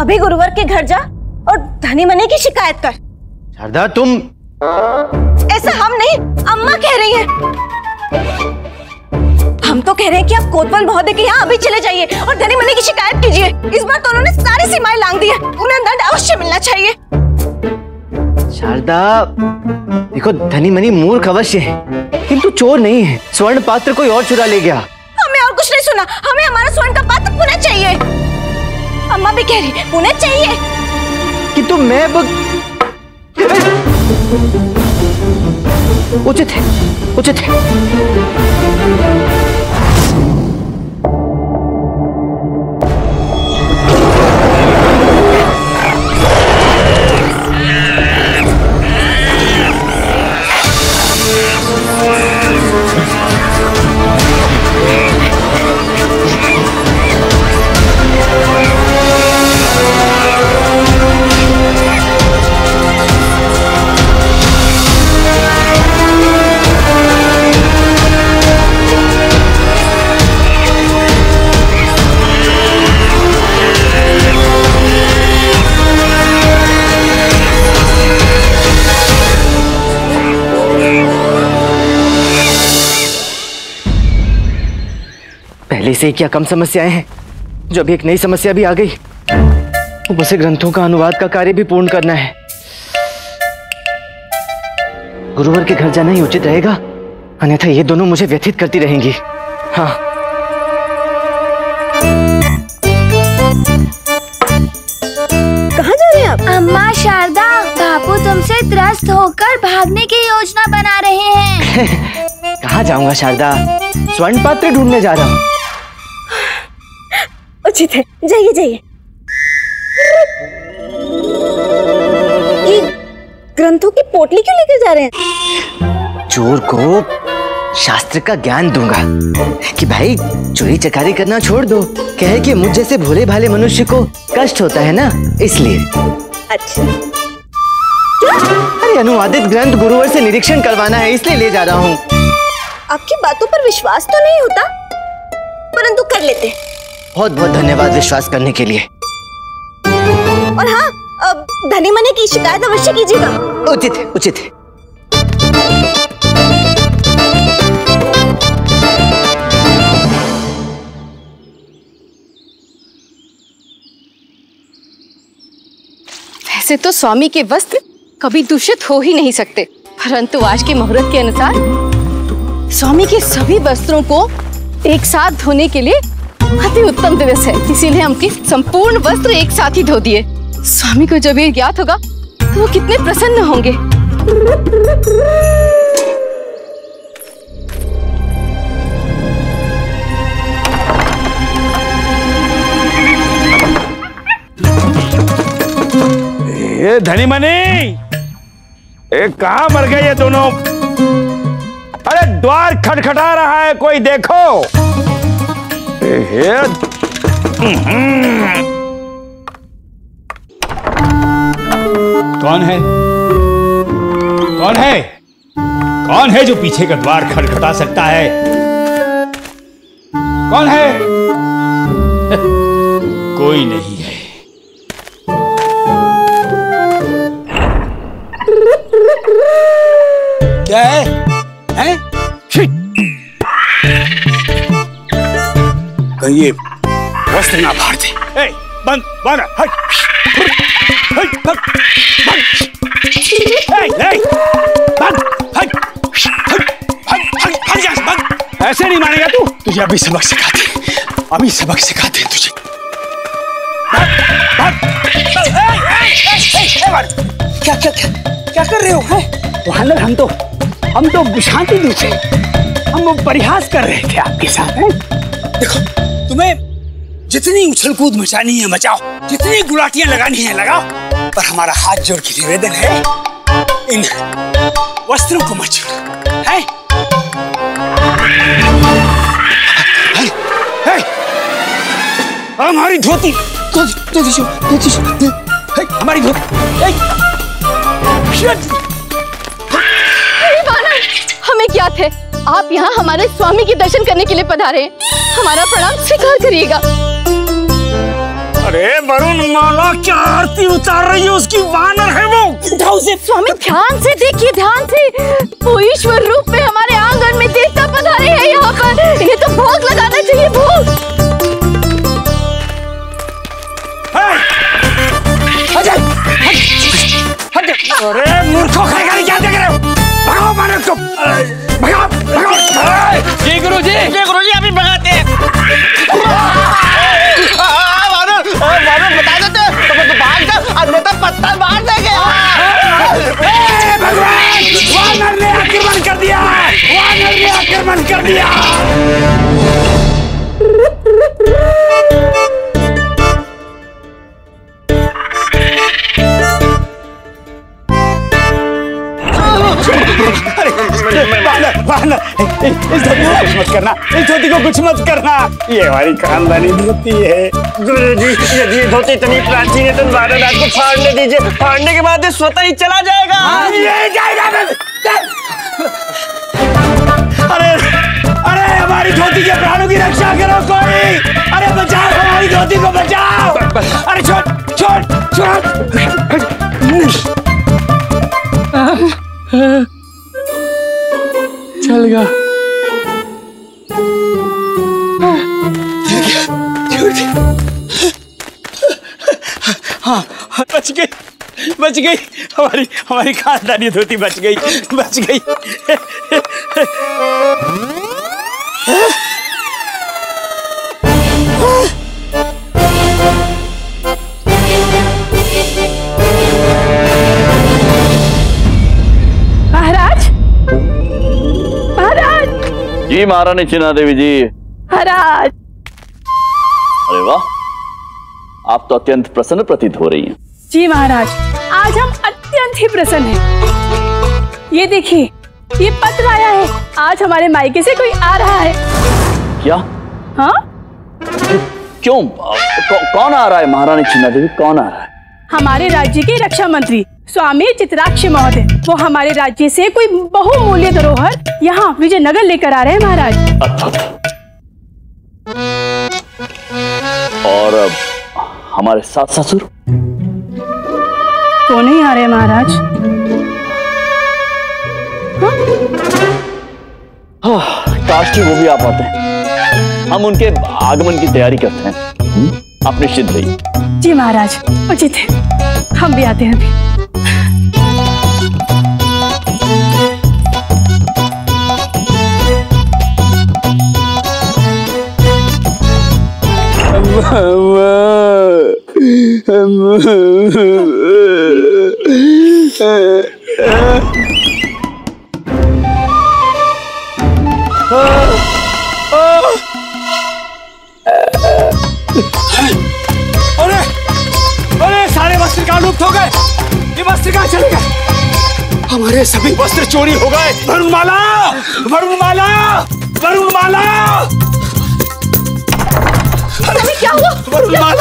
अभी गुरुवर के घर जा और धनी मनी की शिकायत कर। शारदा तुम। ऐसा हम नहीं, अम्मा कह रही हैं। हम तो कह रहे हैं कि आप कोतवाल महोदय के यहाँ अभी चले जाइए और धनी मनी की शिकायत कीजिए। इस बार तो उन्होंने सारी सीमाएं लांघ दी है, उन्हें दंड अवश्य मिलना चाहिए। शारदा देखो, धनी मनी मूर्ख अवश्य है किंतु चोर नहीं है। स्वर्ण पात्र कोई और चुरा ले गया। हमें और कुछ नहीं सुना, हमें हमारा स्वर्ण का पात्र पुनः चाहिए। अम्मा भी कह रही पुनः चाहिए। किंतु मैं उचित है, उचित है। पहले से क्या कम समस्याएं हैं, जो अभी एक नई समस्या भी आ गई। मुझे ग्रंथों का अनुवाद का कार्य भी पूर्ण करना है। गुरुवर के घर जाना ही उचित रहेगा, अन्यथा ये दोनों मुझे व्यथित करती रहेंगी। हाँ। कहाँ जा रहे हैं आप? अम्मा शारदा, बापू तुमसे त्रस्त होकर भागने की योजना बना रहे हैं। कहाँ जाऊंगा शारदा, स्वर्ण पात्र ढूंढने जा रहा हूँ। उचित है, जाइए जाइए। ये ग्रंथों की पोटली क्यों लेकर जा रहे हैं? चोर को शास्त्र का ज्ञान दूंगा कि भाई चोरी चकारी करना छोड़ दो। कहे कि मुझ जैसे भोले भाले मनुष्य को कष्ट होता है ना, इसलिए। अच्छा। अरे अनुवादित ग्रंथ गुरुवर से निरीक्षण करवाना है, इसलिए ले जा रहा हूँ। आपकी बातों पर विश्वास तो नहीं होता, परंतु कर लेते। बहुत बहुत धन्यवाद विश्वास करने के लिए। और हाँ, अब धनी मनी की शिकायत अवश्य कीजिएगा। उचित है, उचित है। वैसे तो स्वामी के वस्त्र कभी दूषित हो ही नहीं सकते, परंतु आज के मुहूर्त के अनुसार स्वामी के सभी वस्त्रों को एक साथ धोने के लिए अति उत्तम दिवस है। इसीलिए हमके संपूर्ण वस्त्र एक साथ ही धो दिए। स्वामी को जब ये ज्ञात होगा तो वो कितने प्रसन्न होंगे। ये धनी मनी, कहाँ मर गए ये दोनों? अरे द्वार खटखटा रहा है, कोई देखो। कौन है? कौन है? कौन है जो पीछे का द्वार खटखटा सकता है? कौन है? कोई नहीं है। क्या है? हैं? कहीं ये वस्त्र ना फाड़ दे। बंद बंद हट हट बंद ऐसे नहीं मानेगा तू। तुझे अभी सबक सिखाते, अभी सबक सिखाते हैं तुझे। क्या क्या क्या क्या कर रहे हो? वहां हम तो शांति दूसरे, हम परिहास कर रहे थे आपके साथ। हैं? देखो, तुम्हें जितनी उछल कूद मचानी है मचाओ, जितनी गुलाटियां लगानी है लगाओ, पर हमारा हाथ जोड़ के निवेदन है, इन वस्त्रों को मत छोड़ो। है? हमारी धोती हमारी धोती। हमें क्या थे, आप यहाँ हमारे स्वामी के दर्शन करने के लिए पधारे हैं। हमारा प्रणाम स्वीकार करिएगा। अरे वरुण माला क्या आरती उतार रही है, उसकी वानर है वो। स्वामी ध्यान से देखिए, ध्यान से। वो ईश्वर रूप में हमारे आंगन में देवता पधारे हैं यहाँ पर। ये तो भोग लगाना चाहिए, भोग। अरे मूर्खों, क्या देख रहे हो? भगाओ मानव को, भगाओ भगाओ। जी गुरुजी, अभी भगाते हैं। मानो बता देते तो भाग जा, अन्यथा पत्थर मार देंगे। भगवान, वानर ने आक्रमण कर दिया, वानर ने आक्रमण कर दिया। वानर, इस धोती को कुछ मत करना, इस धोती को कुछ मत करना। ये हमारी खानदानी धोती है। गुरुजी, यदि ये धोती इतनी प्राचीन है तो वानरराज को फाड़ने दीजिए। फाड़ने के बाद ये स्वतः ही चला जाएगा। ये जाएगा। अरे हमारी धोती के प्राणों की रक्षा करो कोई। अरे बचाओ, हमारी धोती को बचाओ। अरे छोड़। चल गया। हाँ, बच गई हमारी खानदानी धोती बच गई। जी महारानी चिन्ना देवी जी। महाराज। अरे वाह, आप तो अत्यंत प्रसन्न प्रतीत हो रही हैं। जी महाराज, आज हम अत्यंत ही प्रसन्न हैं। ये देखिए, ये पत्र आया है। आज हमारे मायके से कोई आ रहा है। क्या? हाँ? क्यों? कौन आ रहा है महारानी चिन्ना देवी? कौन आ रहा है? हमारे राज्य के रक्षा मंत्री स्वामी चित्राक्ष महोदय। वो हमारे राज्य से कोई बहुमूल्य धरोहर यहाँ विजयनगर लेकर आ रहे हैं महाराज। और हमारे सास ससुर तो नहीं आ रहे महाराज? काश कि वो भी आ पाते। हम उनके आगमन की तैयारी करते हैं। आप निश्चित रहिए। जी महाराज, उचित है। हम भी आते हैं अभी। अरे सारे वस्त्र कहाँ लुप्त हो गए? ये वस्त्र कहाँ चले गए? हमारे सभी वस्त्र चोरी हो गए। वरुणमाला, क्या हुआ? वरुणमाला,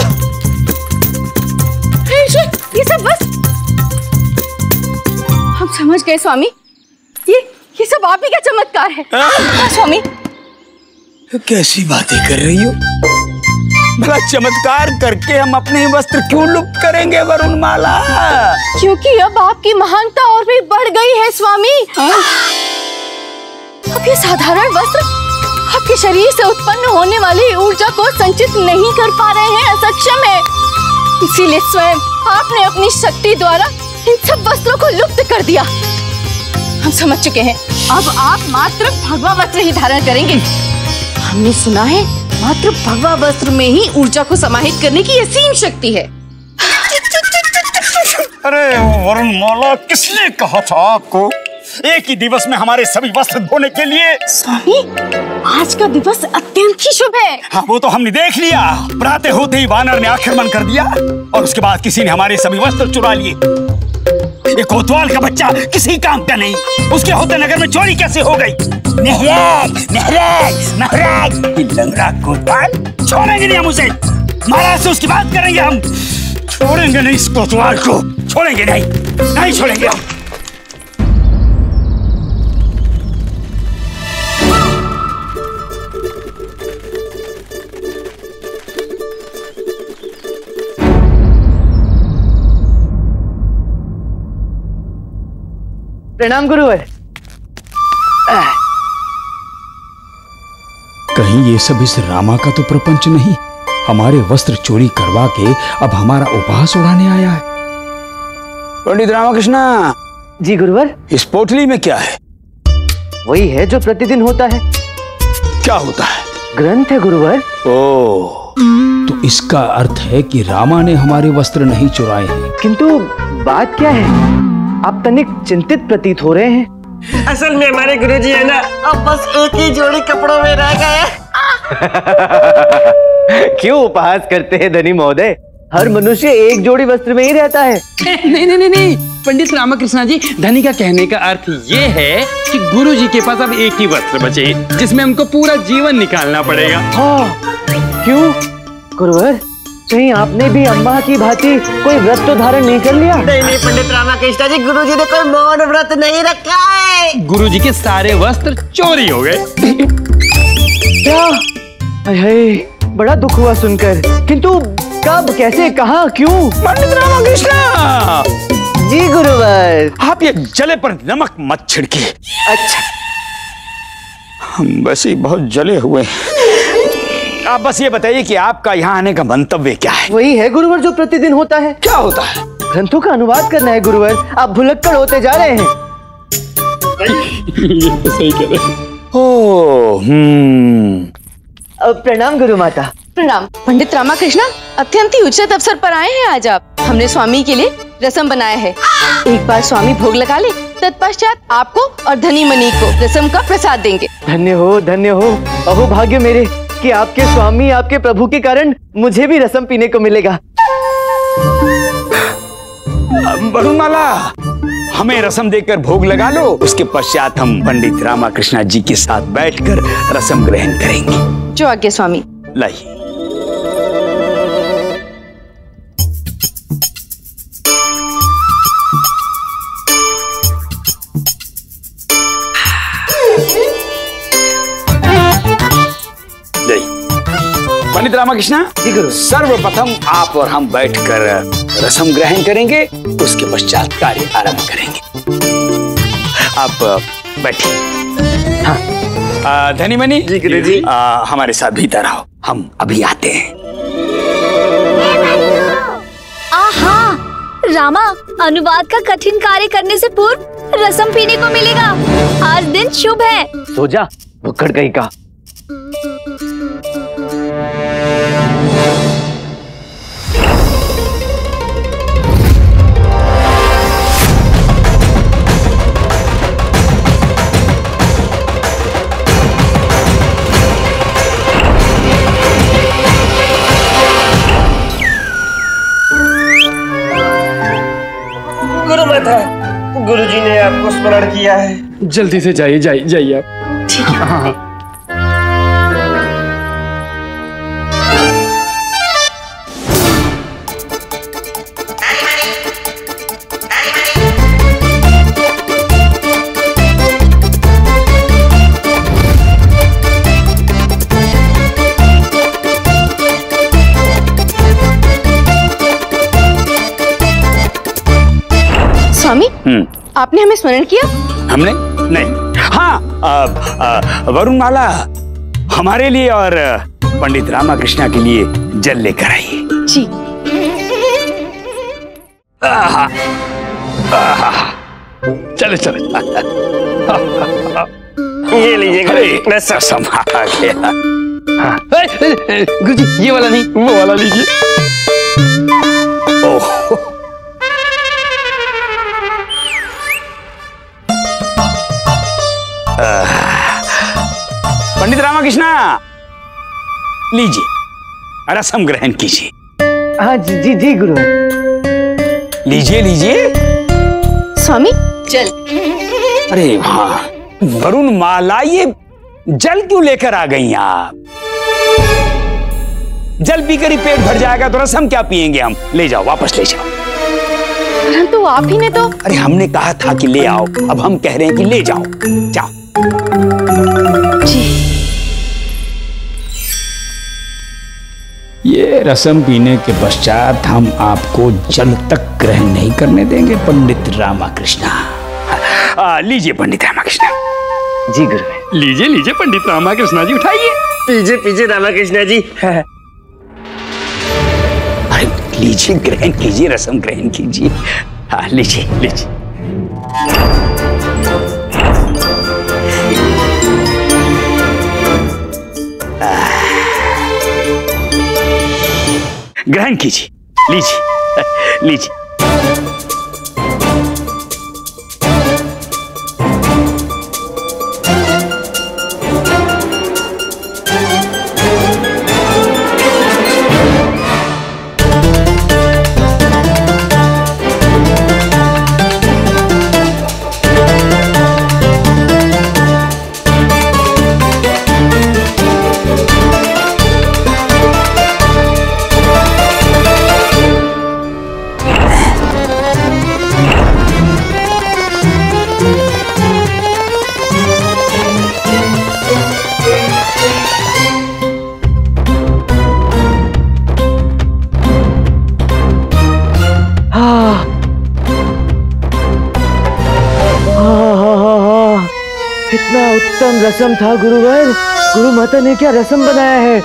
ये सब बस हम समझ गए स्वामी। ये सब आप ही का चमत्कार है। स्वामी, कैसी बातें कर रही हो? भला चमत्कार करके हम अपने वस्त्र क्यों लुप्त करेंगे वरुणमाला? क्योंकि अब आपकी महानता और भी बढ़ गई है स्वामी। अब ये साधारण वस्त्र आपके शरीर से उत्पन्न होने वाली ऊर्जा को संचित नहीं कर पा रहे हैं, असक्षम है। इसीलिए स्वयं आपने अपनी शक्ति द्वारा इन सब वस्त्रों को लुप्त कर दिया। हम समझ चुके हैं। अब आप मात्र भगवा वस्त्र ही धारण करेंगे। हमने सुना है मात्र भगवा वस्त्र में ही ऊर्जा को समाहित करने की असीम शक्ति है। अरे वरुणमाला, किसने कहा था आपको एक ही दिवस में हमारे सभी वस्त्र धोने के लिए? स्वामी, आज का दिवस अत्यंत ही शुभ है। हाँ, वो तो हमने देख लिया। प्रातः होते ही वानर ने आक्रमण कर दिया और उसके बाद किसी ने हमारे सभी वस्त्र चुरा लिए। ये कोतवाल का बच्चा किसी काम का नहीं, उसके होते नगर में चोरी कैसे हो गई? लंगड़ा कोतवाल, छोड़ेंगे नहीं हम उसे। महाराज से उसकी बात करेंगे हम। छोड़ेंगे नहीं इस कोतवाल को, छोड़ेंगे नहीं छोड़ेंगे हम। प्रणाम गुरुवर। कहीं ये सब इस रामा का तो प्रपंच नहीं? हमारे वस्त्र चोरी करवा के अब हमारा उपहास उड़ाने आया है। पंडित रामकृष्ण। जी गुरुवर। इस पोटली में क्या है? वही है जो प्रतिदिन होता है। क्या होता है? ग्रंथ है गुरुवर। ओह, तो इसका अर्थ है कि रामा ने हमारे वस्त्र नहीं चुराए हैं। किंतु बात क्या है, आप तनिक चिंतित प्रतीत हो रहे हैं। असल में हमारे गुरुजी है ना, अब बस एक ही जोड़ी कपड़ों में रह गए। क्यों उपहास करते हैं धनी महोदय? हर मनुष्य एक जोड़ी वस्त्र में ही रहता है। नहीं नहीं नहीं नहीं पंडित रामकृष्ण जी, धनी का कहने का अर्थ ये है कि गुरु जी के पास अब एक ही वस्त्र बचे हैं जिसमें हमको पूरा जीवन निकालना पड़ेगा। हाँ, क्यों गुरुवर, कहीं आपने भी अम्मा की भांति कोई व्रत तो धारण नहीं कर लिया? नहीं नहीं पंडित रामकृष्ण जी, गुरु जी ने कोई मौन व्रत नहीं रखा है। गुरु जी के सारे वस्त्र चोरी हो गए। क्या? अरे बड़ा दुख हुआ सुनकर, किंतु कब, कैसे, कहाँ, क्यों? पंडित रामकृष्ण जी गुरुवर। आप ये जले पर नमक मत छिड़किए। अच्छा। हम वैसे ही बहुत जले हुए हैं। आप बस ये बताइए कि आपका यहाँ आने का मंतव्य क्या है? वही है गुरुवर जो प्रतिदिन होता है। क्या होता है? ग्रंथों का अनुवाद करना है गुरुवर। आप भुलक्कड़ होते जा रहे हैं। ये तो सही कह रहे हैं। प्रणाम गुरु माता। प्रणाम। पंडित रामकृष्ण, अत्यंत ही उचित अवसर पर आए हैं आज आप। हमने स्वामी के लिए रसम बनाया है। एक बार स्वामी भोग लगा ले, तत्पश्चात आपको और धनी मनी को रसम का प्रसाद देंगे। धन्य हो, धन्य हो। अहो भाग्य मेरे कि आपके स्वामी, आपके प्रभु के कारण मुझे भी रसम पीने को मिलेगा। वरुणमाला, हमें रसम देकर भोग लगा लो, उसके पश्चात हम पंडित रामकृष्ण जी के साथ बैठकर रसम ग्रहण करेंगे। जो आज्ञा स्वामी। लाइए। पंडित रामकृष्ण, सर्वप्रथम आप और हम बैठकर रसम ग्रहण करेंगे, उसके पश्चात कार्य आरंभ करेंगे। आप बैठिए। हाँ। धनी मनी जी गुरुजी। हमारे साथ भीतर आओ, हम अभी आते हैं। आहा, रामा, अनुवाद का कठिन कार्य करने से पूर्व रसम पीने को मिलेगा। आज दिन शुभ है। सो जा भुक्कड़ कहीं का। गुरुजी ने आपको स्मरण किया है। जल्दी से जाइए, जाइए आप। ठीक है। हाँ। स्वामी, आपने हमें स्मरण किया? हमने नहीं। हाँ, वरुणमाला, हमारे लिए और पंडित रामकृष्ण के लिए जल लेकर आइए। जी। चलो चलो। ये लीजिए रसम आ गया। गुरुजी, ये वाला नहीं, वो वाला लीजिए। ओह, पंडित रामकृष्ण, लीजिए रसम ग्रहण कीजिए। हाँ जी जी जी गुरु। लीजिए लीजिए। स्वामी, जल। अरे हाँ, वरुणमाला, ये जल क्यों लेकर आ गई आप? जल पीकर ही पेट भर जाएगा तो रसम क्या पिएंगे हम? ले जाओ, वापस ले जाओ। परंतु आप ही ने तो। अरे हमने कहा था कि ले आओ, अब हम कह रहे हैं कि ले जाओ। जाओ। जी। ये रसम पीने के पश्चात हम आपको जल तक ग्रहण नहीं करने देंगे पंडित रामकृष्ण। लीजिए पंडित रामाकृष्ण जी गुरुवर। लीजिए लीजिए पंडित रामाकृष्ण जी, उठाइए। पीछे पीछे रामाकृष्ण जी। अरे लीजिए, ग्रहण कीजिए, रसम ग्रहण कीजिए। हाँ लीजिए लीजिए। ग्रहण कीजिए, लीजिए लीजिए। इतना उत्तम रसम था गुरुवर। गुरु माता ने क्या रसम बनाया है।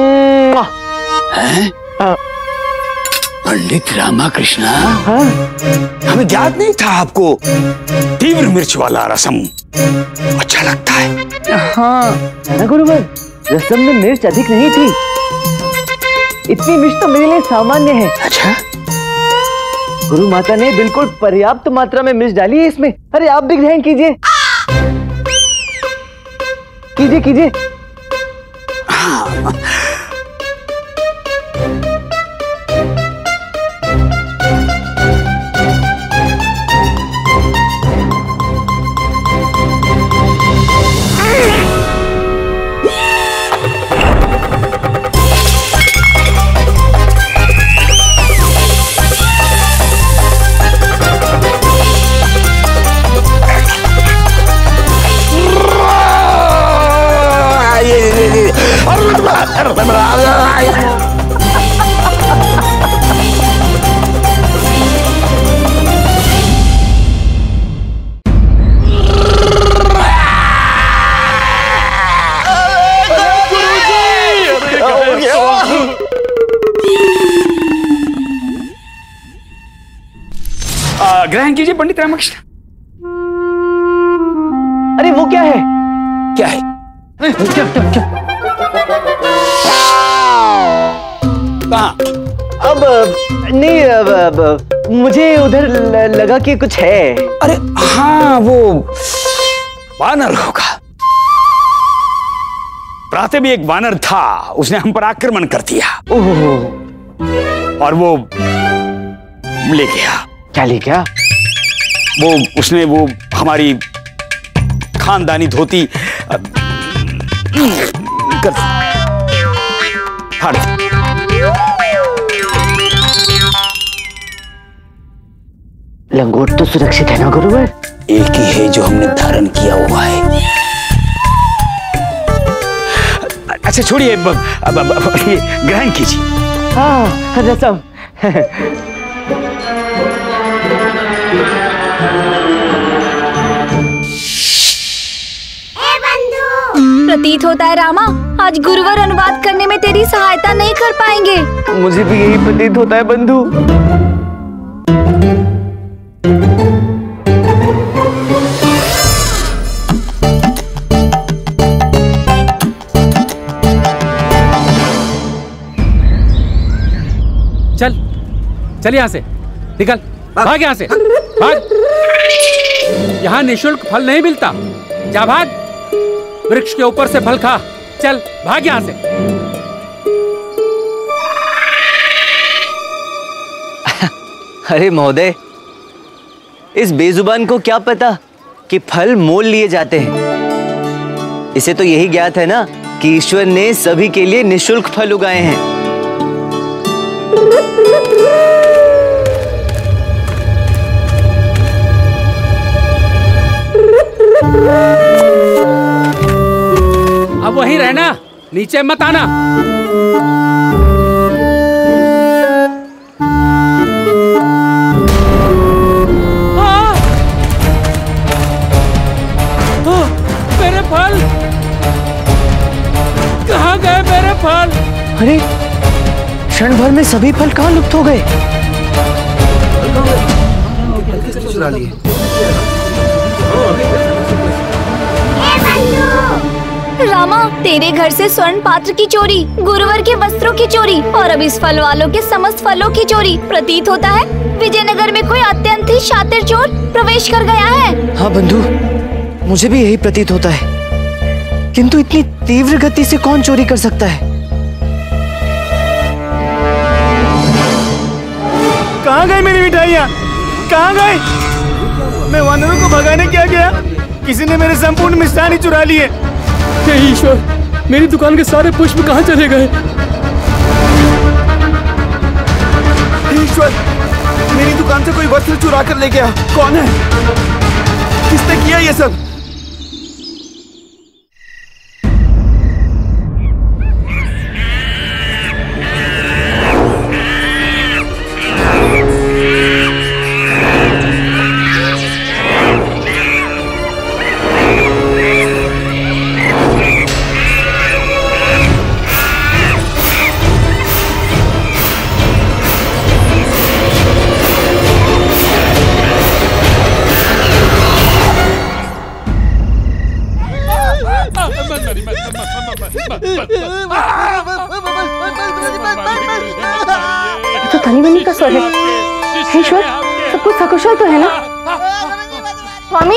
पंडित रामाकृष्ण, हमें ज्ञात नहीं था आपको तीव्र मिर्च वाला रसम अच्छा लगता है। हाँ ना गुरुवर, रसम में मिर्च अधिक नहीं थी। इतनी मिर्च तो मेरे लिए सामान्य है। अच्छा, गुरु माता ने बिल्कुल पर्याप्त मात्रा में मिर्च डाली है इसमें। अरे आप भी ग्रहण कीजिए, कीजिए कीजिए। हाँ। ग्रहण कीजिए पंडित रामकृष्ण। अरे वो क्या है? क्या है? कहाँ? अब नहीं, अब मुझे उधर लगा कि कुछ है। अरे हाँ, वो वानर होगा। प्रातः भी एक वानर था, उसने हम पर आक्रमण कर दिया। और वो ले गया। क्या ले गया? उसने वो हमारी खानदानी धोती कर फाड़। लंगोट तो सुरक्षित है ना गुरुवर? एक ही है जो हमने धारण किया हुआ है। अच्छा छोड़िए, ग्रहण कीजिए। हाँ रसम। प्रतीत होता है रामा, आज गुरुवर अनुवाद करने में तेरी सहायता नहीं कर पाएंगे। मुझे भी यही प्रतीत होता है बंधु। चल चल यहाँ से निकल, भाग यहाँ से, भाग। यहाँ निःशुल्क फल नहीं मिलता, जा भाग। वृक्ष के ऊपर से फल खा, चल भाग यहाँ से। अरे महोदय, इस बेजुबान को क्या पता कि फल मोल लिए जाते हैं। इसे तो यही ज्ञात है ना कि ईश्वर ने सभी के लिए निःशुल्क फल उगाए हैं। अब वहीं रहना, नीचे मत आना। फल। अरे क्षण भर में सभी फल कहाँ लुप्त हो गए? चुरा लिए। रामा, तेरे घर से स्वर्ण पात्र की चोरी, गुरुवर के वस्त्रों की चोरी और अब इस फल वालों के समस्त फलों की चोरी। प्रतीत होता है विजयनगर में कोई अत्यंत ही शातिर चोर प्रवेश कर गया है। हाँ बंधु, मुझे भी यही प्रतीत होता है, किंतु इतनी तीव्र गति से कौन चोरी कर सकता है? कहाँ गई मेरी मिठाइयाँ? कहाँ गई? मैं वानरों को भगाने क्या गया, किसी ने मेरे संपूर्ण मिष्ठान ही चुरा लिए। हे ईश्वर, मेरी दुकान के सारे पुष्प कहाँ चले गए? ईश्वर, मेरी दुकान से कोई वस्त्र चुरा कर ले गया। कौन है? किसने किया ये सब? तो धनी मनी का स्वर है। ईश्वर, सब कुछ सकुशल तो है ना? स्वामी,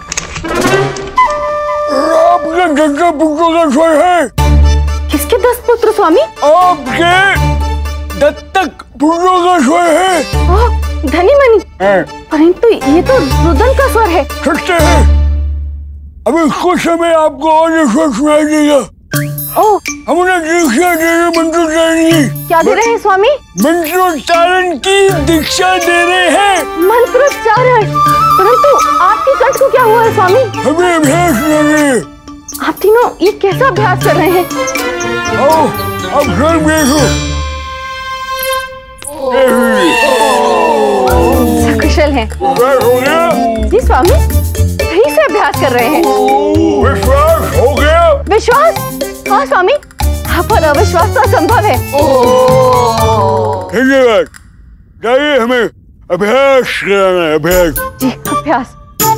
आपके 10 पुत्रों का स्वर है। किसके 10 पुत्र स्वामी? आपके दत्तक पुत्रों का स्वर है। ओह, धनी मनी, परंतु ये तो रुदन का स्वर है। सत्य है। अभी कुछ समय आपको और स्वर सुनाई देगा। ओह, हमने दीक्षा देने मंत्रोच्चारण। क्या दे रहे हैं स्वामी? मंत्रोच्चारण की दीक्षा दे रहे हैं। मंत्रोच्चारण? परंतु आपके कंठ को क्या हुआ है स्वामी? हमें अभ्यास कर रहे हैं। आप तीनों ये कैसा अभ्यास कर रहे हैं? आओ, अब घर देखो। सकुशल है। हो गया? जी स्वामी, सही से अभ्यास कर रहे हैं। विश्वास हो गया? विश्वास? हाँ स्वामी, आप पर अविश्वास तो असंभव है। धन्यवाद। जाइए, हमें अभ्यास कराना है। अभ्यास। जी, अभ्यास।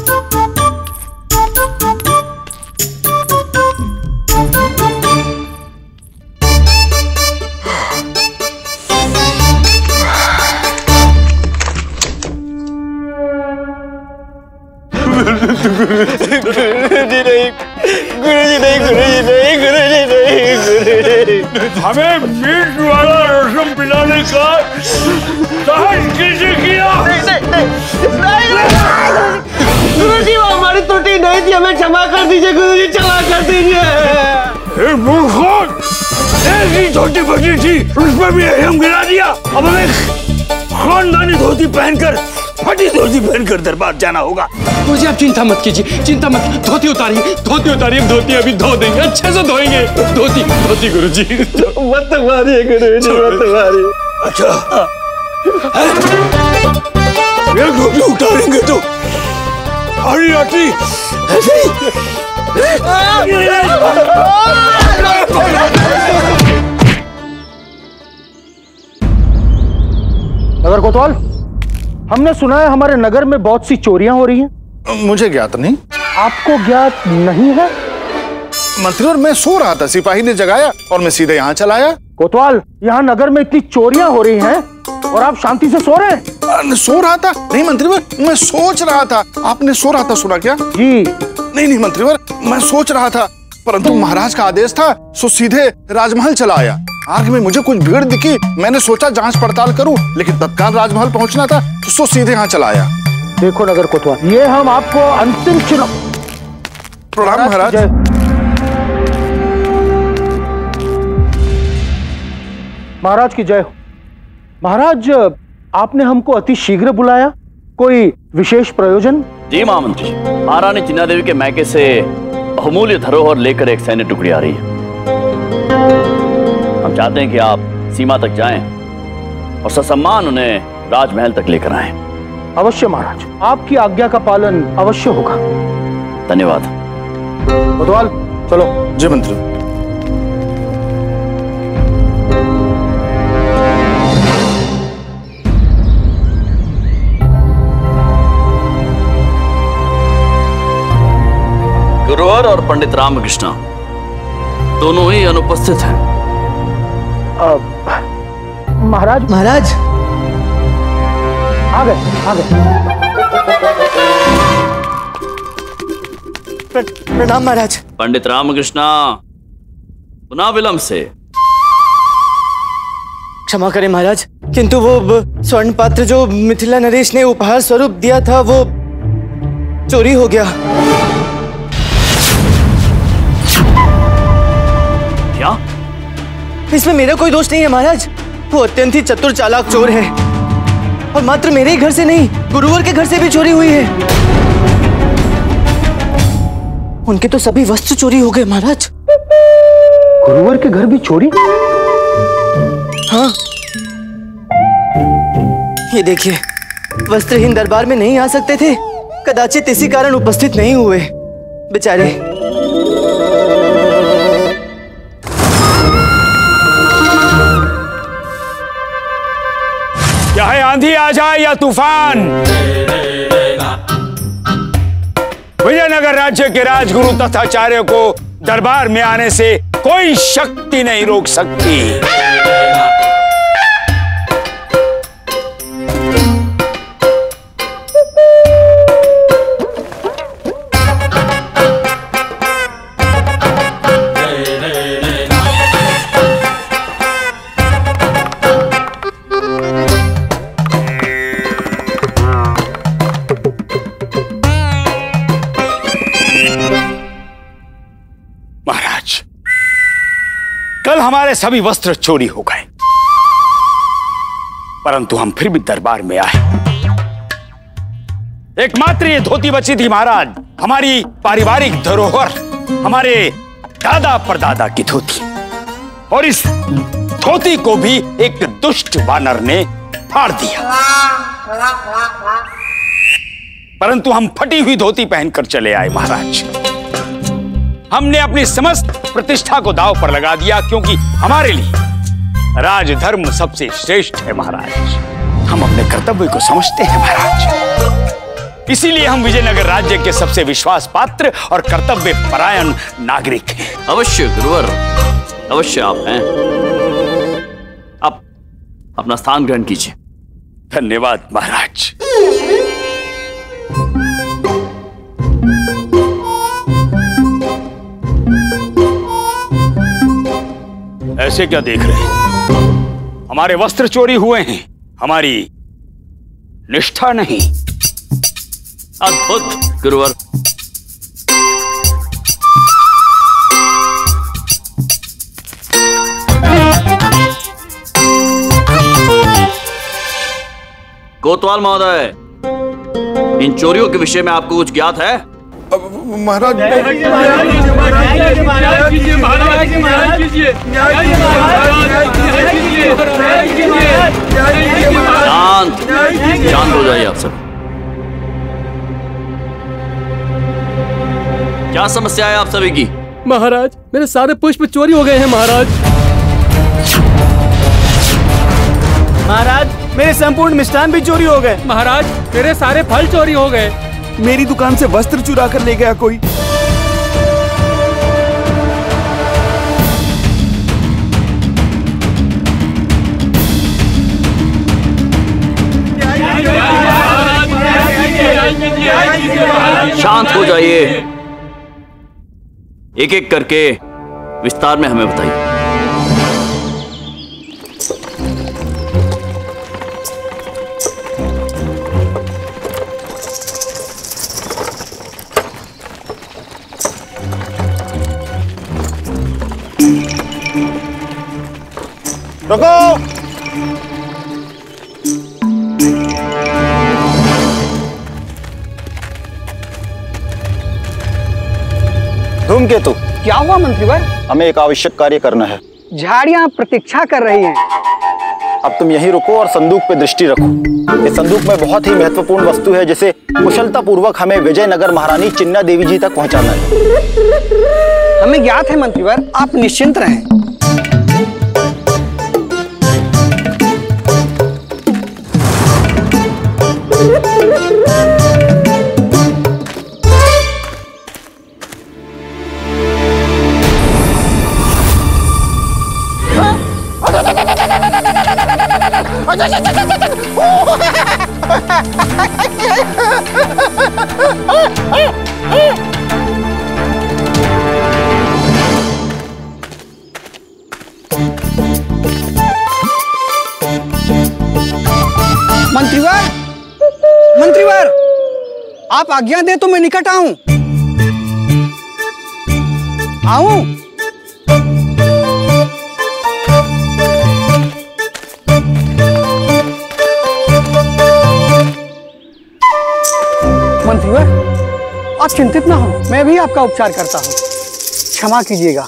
गुरुजी नहीं, गुरुजी नहीं, गुरुजी नहीं, गुरुजी नहीं, गुरुजी। हमें मीट वाला रसम पिलाने का साहस किसे किया? गुरुजी, वो हमारी त्रुटि नहीं थी, हमें क्षमा कर दीजिए गुरुजी, क्षमा कर दीजिए। मूर्खों, ऐसी छोटी बच्ची थी, उसमें भी हम गिरा दिया। अब हमें खानदानी धोती पहनकर, फटी धोती पहनकर दरबार जाना होगा। गुरुजी, आप चिंता मत कीजिए, चिंता मत। धोती उतारिए, धोती उतारिए। धोती अभी धो देंगे, अच्छे से धोएंगे। धोती, धोती गुरुजी। मत मारिए गुरुजी, मत मारिए। अच्छा, ये धोती उतारेंगे तो हरी आती ऐसे ही। नगर कोतवाल, हमने सुना है हमारे नगर में बहुत सी चोरियां हो रही हैं। मुझे ज्ञात नहीं। आपको ज्ञात नहीं है? मंत्री, और मैं सो रहा था, सिपाही ने जगाया और मैं सीधे यहाँ चला आया। कोतवाल, यहाँ नगर में इतनी चोरियां हो रही हैं और आप शांति से सो रहे हैं? सो रहा था? नहीं मंत्रीवर, मैं सोच रहा था। आपने सो रहा था सुना क्या? जी। नहीं मंत्रीवर, मैं सोच रहा था, परंतु महाराज का आदेश था, सो सीधे राजमहल चला आया। आग में मुझे कुछ भीड़ दिखी, मैंने सोचा जांच पड़ताल करूं, लेकिन तत्काल राजमहल पहुंचना था, तो सो सीधे यहाँ चला आया। देखो नगर कोतवाल, ये हम आपको अंतिम चुनाव। प्रणाम महाराज। महाराज की जय हो। महाराज, आपने हमको अति शीघ्र बुलाया, कोई विशेष प्रयोजन? जी महामंत्री, महारानी चिन्ना देवी के मैके से बहुमूल्य धरोहर लेकर एक सैन्य टुकड़ी आ रही है। हम चाहते हैं कि आप सीमा तक जाएं और ससम्मान उन्हें राजमहल तक लेकर आएं। अवश्य महाराज, आपकी आज्ञा का पालन अवश्य होगा। धन्यवाद। कोतवाल, चलो। जी मंत्री। पंडित रामकृष्ण दोनों ही अनुपस्थित हैं। महाराज महाराज आ गए। प्रणाम महाराज। पंडित रामकृष्ण पुनः विलंब से। क्षमा करें महाराज, किंतु वो स्वर्ण पात्र जो मिथिला नरेश ने उपहार स्वरूप दिया था वो चोरी हो गया। क्या? इसमें मेरा कोई दोष नहीं है महाराज। वो अत्यंत ही चतुर चालाक चोर है और मात्र मेरे ही घर से नहीं, गुरुवर के घर से भी चोरी हुई है। उनके तो सभी वस्त्र चोरी हो गए महाराज। गुरुवर के घर भी चोरी? हाँ, ये देखिए, वस्त्रहीन दरबार में नहीं आ सकते थे, कदाचित इसी कारण उपस्थित नहीं हुए बेचारे। चाहे आंधी आ जाए या तूफान, विजयनगर राज्य के राजगुरु तथा आचार्य को दरबार में आने से कोई शक्ति नहीं रोक सकती। कल हमारे सभी वस्त्र चोरी हो गए, परंतु हम फिर भी दरबार में आए। एकमात्र ये धोती बची थी महाराज, हमारी पारिवारिक धरोहर, हमारे दादा परदादा की धोती। और इस धोती को भी एक दुष्ट वानर ने फाड़ दिया। परंतु हम फटी हुई धोती पहनकर चले आए महाराज। हमने अपनी समस्त प्रतिष्ठा को दांव पर लगा दिया, क्योंकि हमारे लिए राजधर्म सबसे श्रेष्ठ है महाराज। हम अपने कर्तव्य को समझते हैं महाराज। इसीलिए हम विजयनगर राज्य के सबसे विश्वास पात्र और कर्तव्य परायण नागरिक हैं। अवश्य गुरुवर, अवश्य आप हैं। आप अपना स्थान ग्रहण कीजिए। धन्यवाद महाराज। ऐसे क्या देख रहे हैं? हमारे वस्त्र चोरी हुए हैं, हमारी निष्ठा नहीं। अद्भुत गुरुवर। कोतवाल महोदय, इन चोरियों के विषय में आपको कुछ ज्ञात है? महाराज शांत शांत हो जाइए आप सब। क्या समस्या है आप सभी की? महाराज, मेरे सारे पुष्प चोरी हो गए हैं महाराज। महाराज, मेरे संपूर्ण मिष्ठान भी चोरी हो गए। महाराज, मेरे सारे फल चोरी हो गए। मेरी दुकान से वस्त्र चुरा कर ले गया कोई। शांत हो जाइए। एक एक करके विस्तार में हमें बताइए। रुको। धूमकेतु, क्या हुआ मंत्रीवर? हमें एक आवश्यक कार्य करना है। झाड़ियां प्रतीक्षा कर रही हैं। अब तुम यहीं रुको और संदूक पे दृष्टि रखो। इस संदूक में बहुत ही महत्वपूर्ण वस्तु है, जिसे कुशलता पूर्वक हमें विजयनगर महारानी चिन्ना देवी जी तक पहुंचाना है। हमें ज्ञात है मंत्रीवर, आप निश्चिंत रहें। मंत्रीवर, मंत्रीवर, आप आज्ञा दे तो मैं निकट आऊं। आऊं? मंत्रीवर, आप चिंतित ना हो, मैं भी आपका उपचार करता हूं। क्षमा कीजिएगा।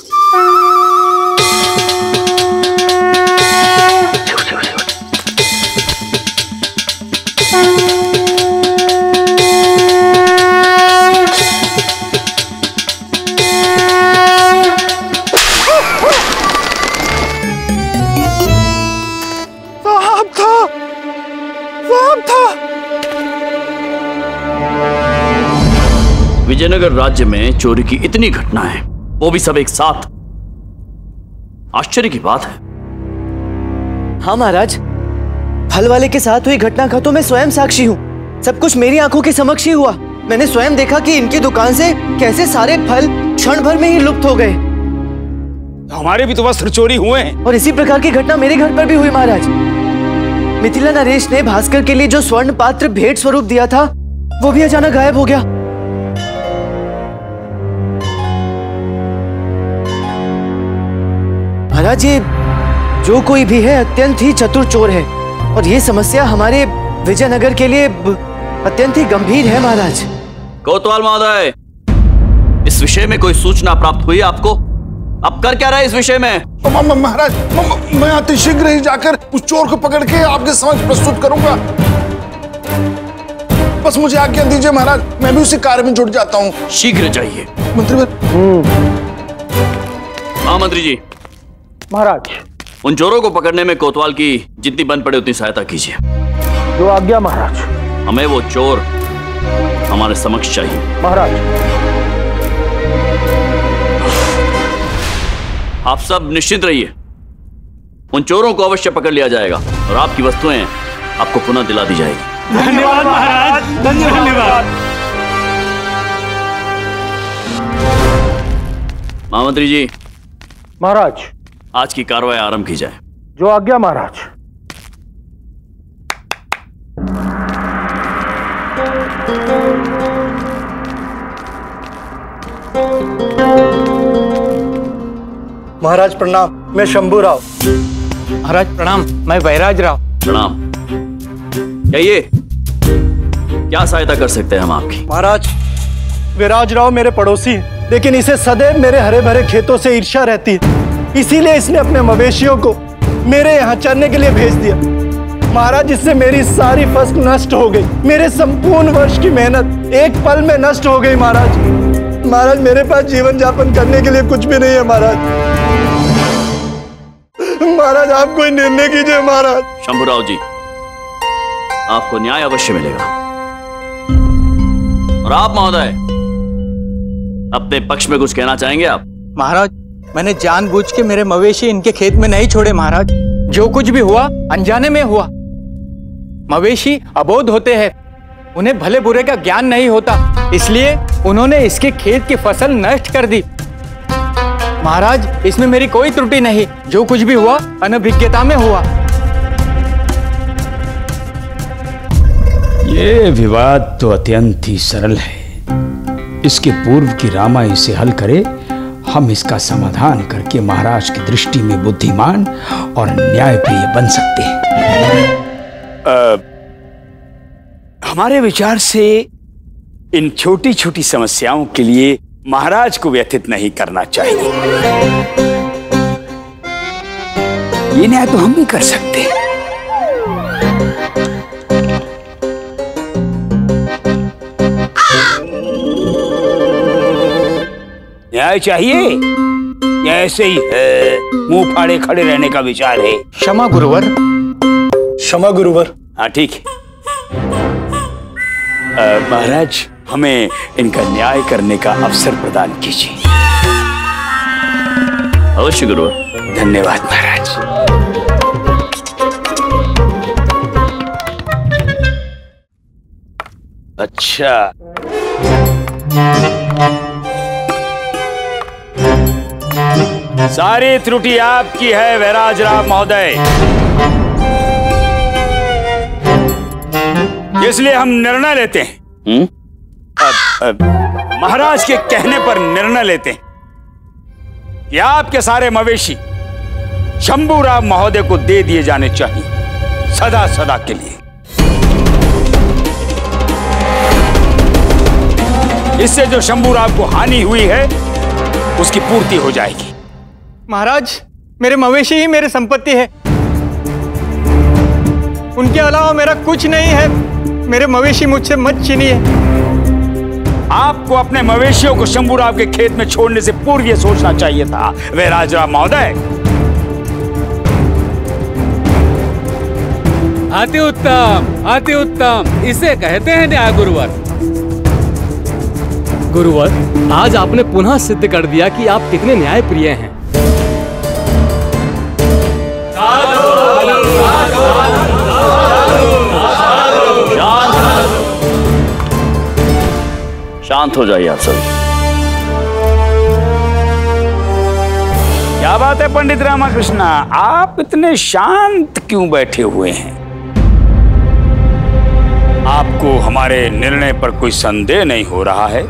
विजयनगर राज्य में चोरी की इतनी घटनाएं, वो भी सब एक साथ, आश्चर्य की बात है। हाँ महाराज, फल वाले के साथ हुई घटना का तो मैं स्वयं साक्षी हूँ। सब कुछ मेरी आंखों के समक्ष ही हुआ। मैंने स्वयं देखा कि इनकी दुकान से कैसे सारे फल क्षण भर में ही लुप्त हो गए। हमारे भी तो वस्त्र चोरी हुए हैं। और इसी प्रकार की घटना मेरे घर पर भी हुई महाराज। मिथिला नरेश ने भास्कर के लिए जो स्वर्ण पात्र भेंट स्वरूप दिया था, वो भी अचानक गायब हो गया। महाराज, ये जो कोई भी है अत्यंत ही चतुर चोर है और ये समस्या हमारे विजयनगर के लिए अत्यंत ही गंभीर है महाराज। कोतवाल महोदय, इस विषय में कोई सूचना प्राप्त हुई आपको? अब कर क्या रहा है इस विषय में? महाराज, मैं अतिशीघ्र ही जाकर उस चोर को पकड़ के आपके समक्ष प्रस्तुत करूंगा। बस मुझे आज्ञा दीजिए महाराज, मैं भी उसी कार्य में जुट जाता हूँ। शीघ्र जाइए। मंत्री मंत्री जी। महाराज, उन चोरों को पकड़ने में कोतवाल की जितनी बन पड़े उतनी सहायता कीजिए। जो आज्ञा महाराज। हमें वो चोर हमारे समक्ष चाहिए। महाराज, आप सब निश्चिंत रहिए, उन चोरों को अवश्य पकड़ लिया जाएगा और आपकी वस्तुएं आपको पुनः दिला दी जाएगी। धन्यवाद महाराज, धन्यवाद। महामंत्री जी। महाराज, आज की कार्रवाई आरंभ की जाए। जो आज्ञा महाराज। महाराज प्रणाम, मैं शंभू राव। महाराज प्रणाम, मैं वैराज राव। प्रणाम। कहिए, क्या सहायता कर सकते हैं हम आपकी? महाराज, वैराज राव मेरे पड़ोसी हैं, लेकिन इसे सदैव मेरे हरे भरे खेतों से ईर्ष्या रहती है। इसीलिए इसने अपने मवेशियों को मेरे यहाँ चरने के लिए भेज दिया। महाराज, इससे मेरी सारी फसल नष्ट हो गई। मेरे संपूर्ण वर्ष की मेहनत एक पल में नष्ट हो गई। महाराज, मेरे पास जीवन यापन करने के लिए कुछ भी नहीं है। महाराज, आप कोई निर्णय कीजिए। महाराज। शंभूराव जी, आपको न्याय अवश्य मिलेगा। और आप महोदय, अपने पक्ष में कुछ कहना चाहेंगे आप? महाराज, मैंने जानबूझ के मेरे मवेशी इनके खेत में नहीं छोड़े। महाराज, जो कुछ भी हुआ अनजाने में हुआ। मवेशी अबोध होते हैं, उन्हें भले बुरे का ज्ञान नहीं होता, इसलिए उन्होंने इसके खेत की फसल नष्ट कर दी। महाराज, इसमें मेरी कोई त्रुटि नहीं। जो कुछ भी हुआ अनभिज्ञता में हुआ। ये विवाद तो अत्यंत ही सरल है। इसके पूर्व की रामा इसे हल करे, हम इसका समाधान करके महाराज की दृष्टि में बुद्धिमान और न्यायप्रिय बन सकते हैं। हमारे विचार से इन छोटी छोटी समस्याओं के लिए महाराज को व्यथित नहीं करना चाहिए। ये न्याय तो हम भी कर सकते हैं। न्याय चाहिए या ऐसे ही मुंह फाड़े खड़े रहने का विचार है? क्षमा गुरुवर। क्षमा गुरुवर। हाँ ठीक है। महाराज, हमें इनका न्याय करने का अवसर प्रदान कीजिए। अवश्य गुरुवर। धन्यवाद महाराज। अच्छा, सारी त्रुटि आपकी है वैराजराव महोदय, इसलिए हम निर्णय लेते हैं। महाराज के कहने पर निर्णय लेते हैं कि आपके सारे मवेशी शंभूराव महोदय को दे दिए जाने चाहिए, सदा सदा के लिए। इससे जो शंभूराव को हानि हुई है उसकी पूर्ति हो जाएगी। महाराज, मेरे मवेशी ही मेरी संपत्ति है, उनके अलावा मेरा कुछ नहीं है। मेरे मवेशी मुझसे मत छीनिए। आपको अपने मवेशियों को शंभूराव के खेत में छोड़ने से पूर्व ये सोचना चाहिए था वैराजराव महोदय। अति उत्तम, अति उत्तम, इसे कहते हैं न्याय गुरुवर। गुरुवर, आज आपने पुनः सिद्ध कर दिया कि आप कितने न्यायप्रिय हैं। शांत हो जाइए आप सभी। क्या बात है पंडित रामकृष्णा, आप इतने शांत क्यों बैठे हुए हैं? आपको हमारे निर्णय पर कोई संदेह नहीं हो रहा है?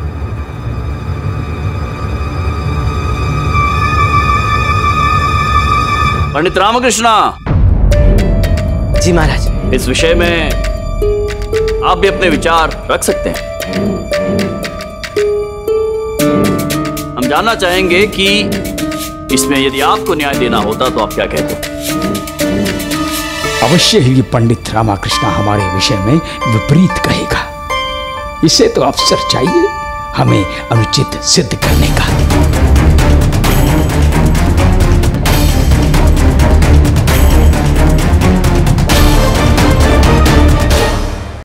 पंडित रामकृष्णा जी महाराज, इस विषय में आप भी अपने विचार रख सकते हैं। हम जानना चाहेंगे कि इसमें यदि आपको न्याय देना होता तो आप क्या कहते? अवश्य ही पंडित रामकृष्णा हमारे विषय में विपरीत कहेगा। इसे तो अवसर चाहिए हमें अनुचित सिद्ध करने का।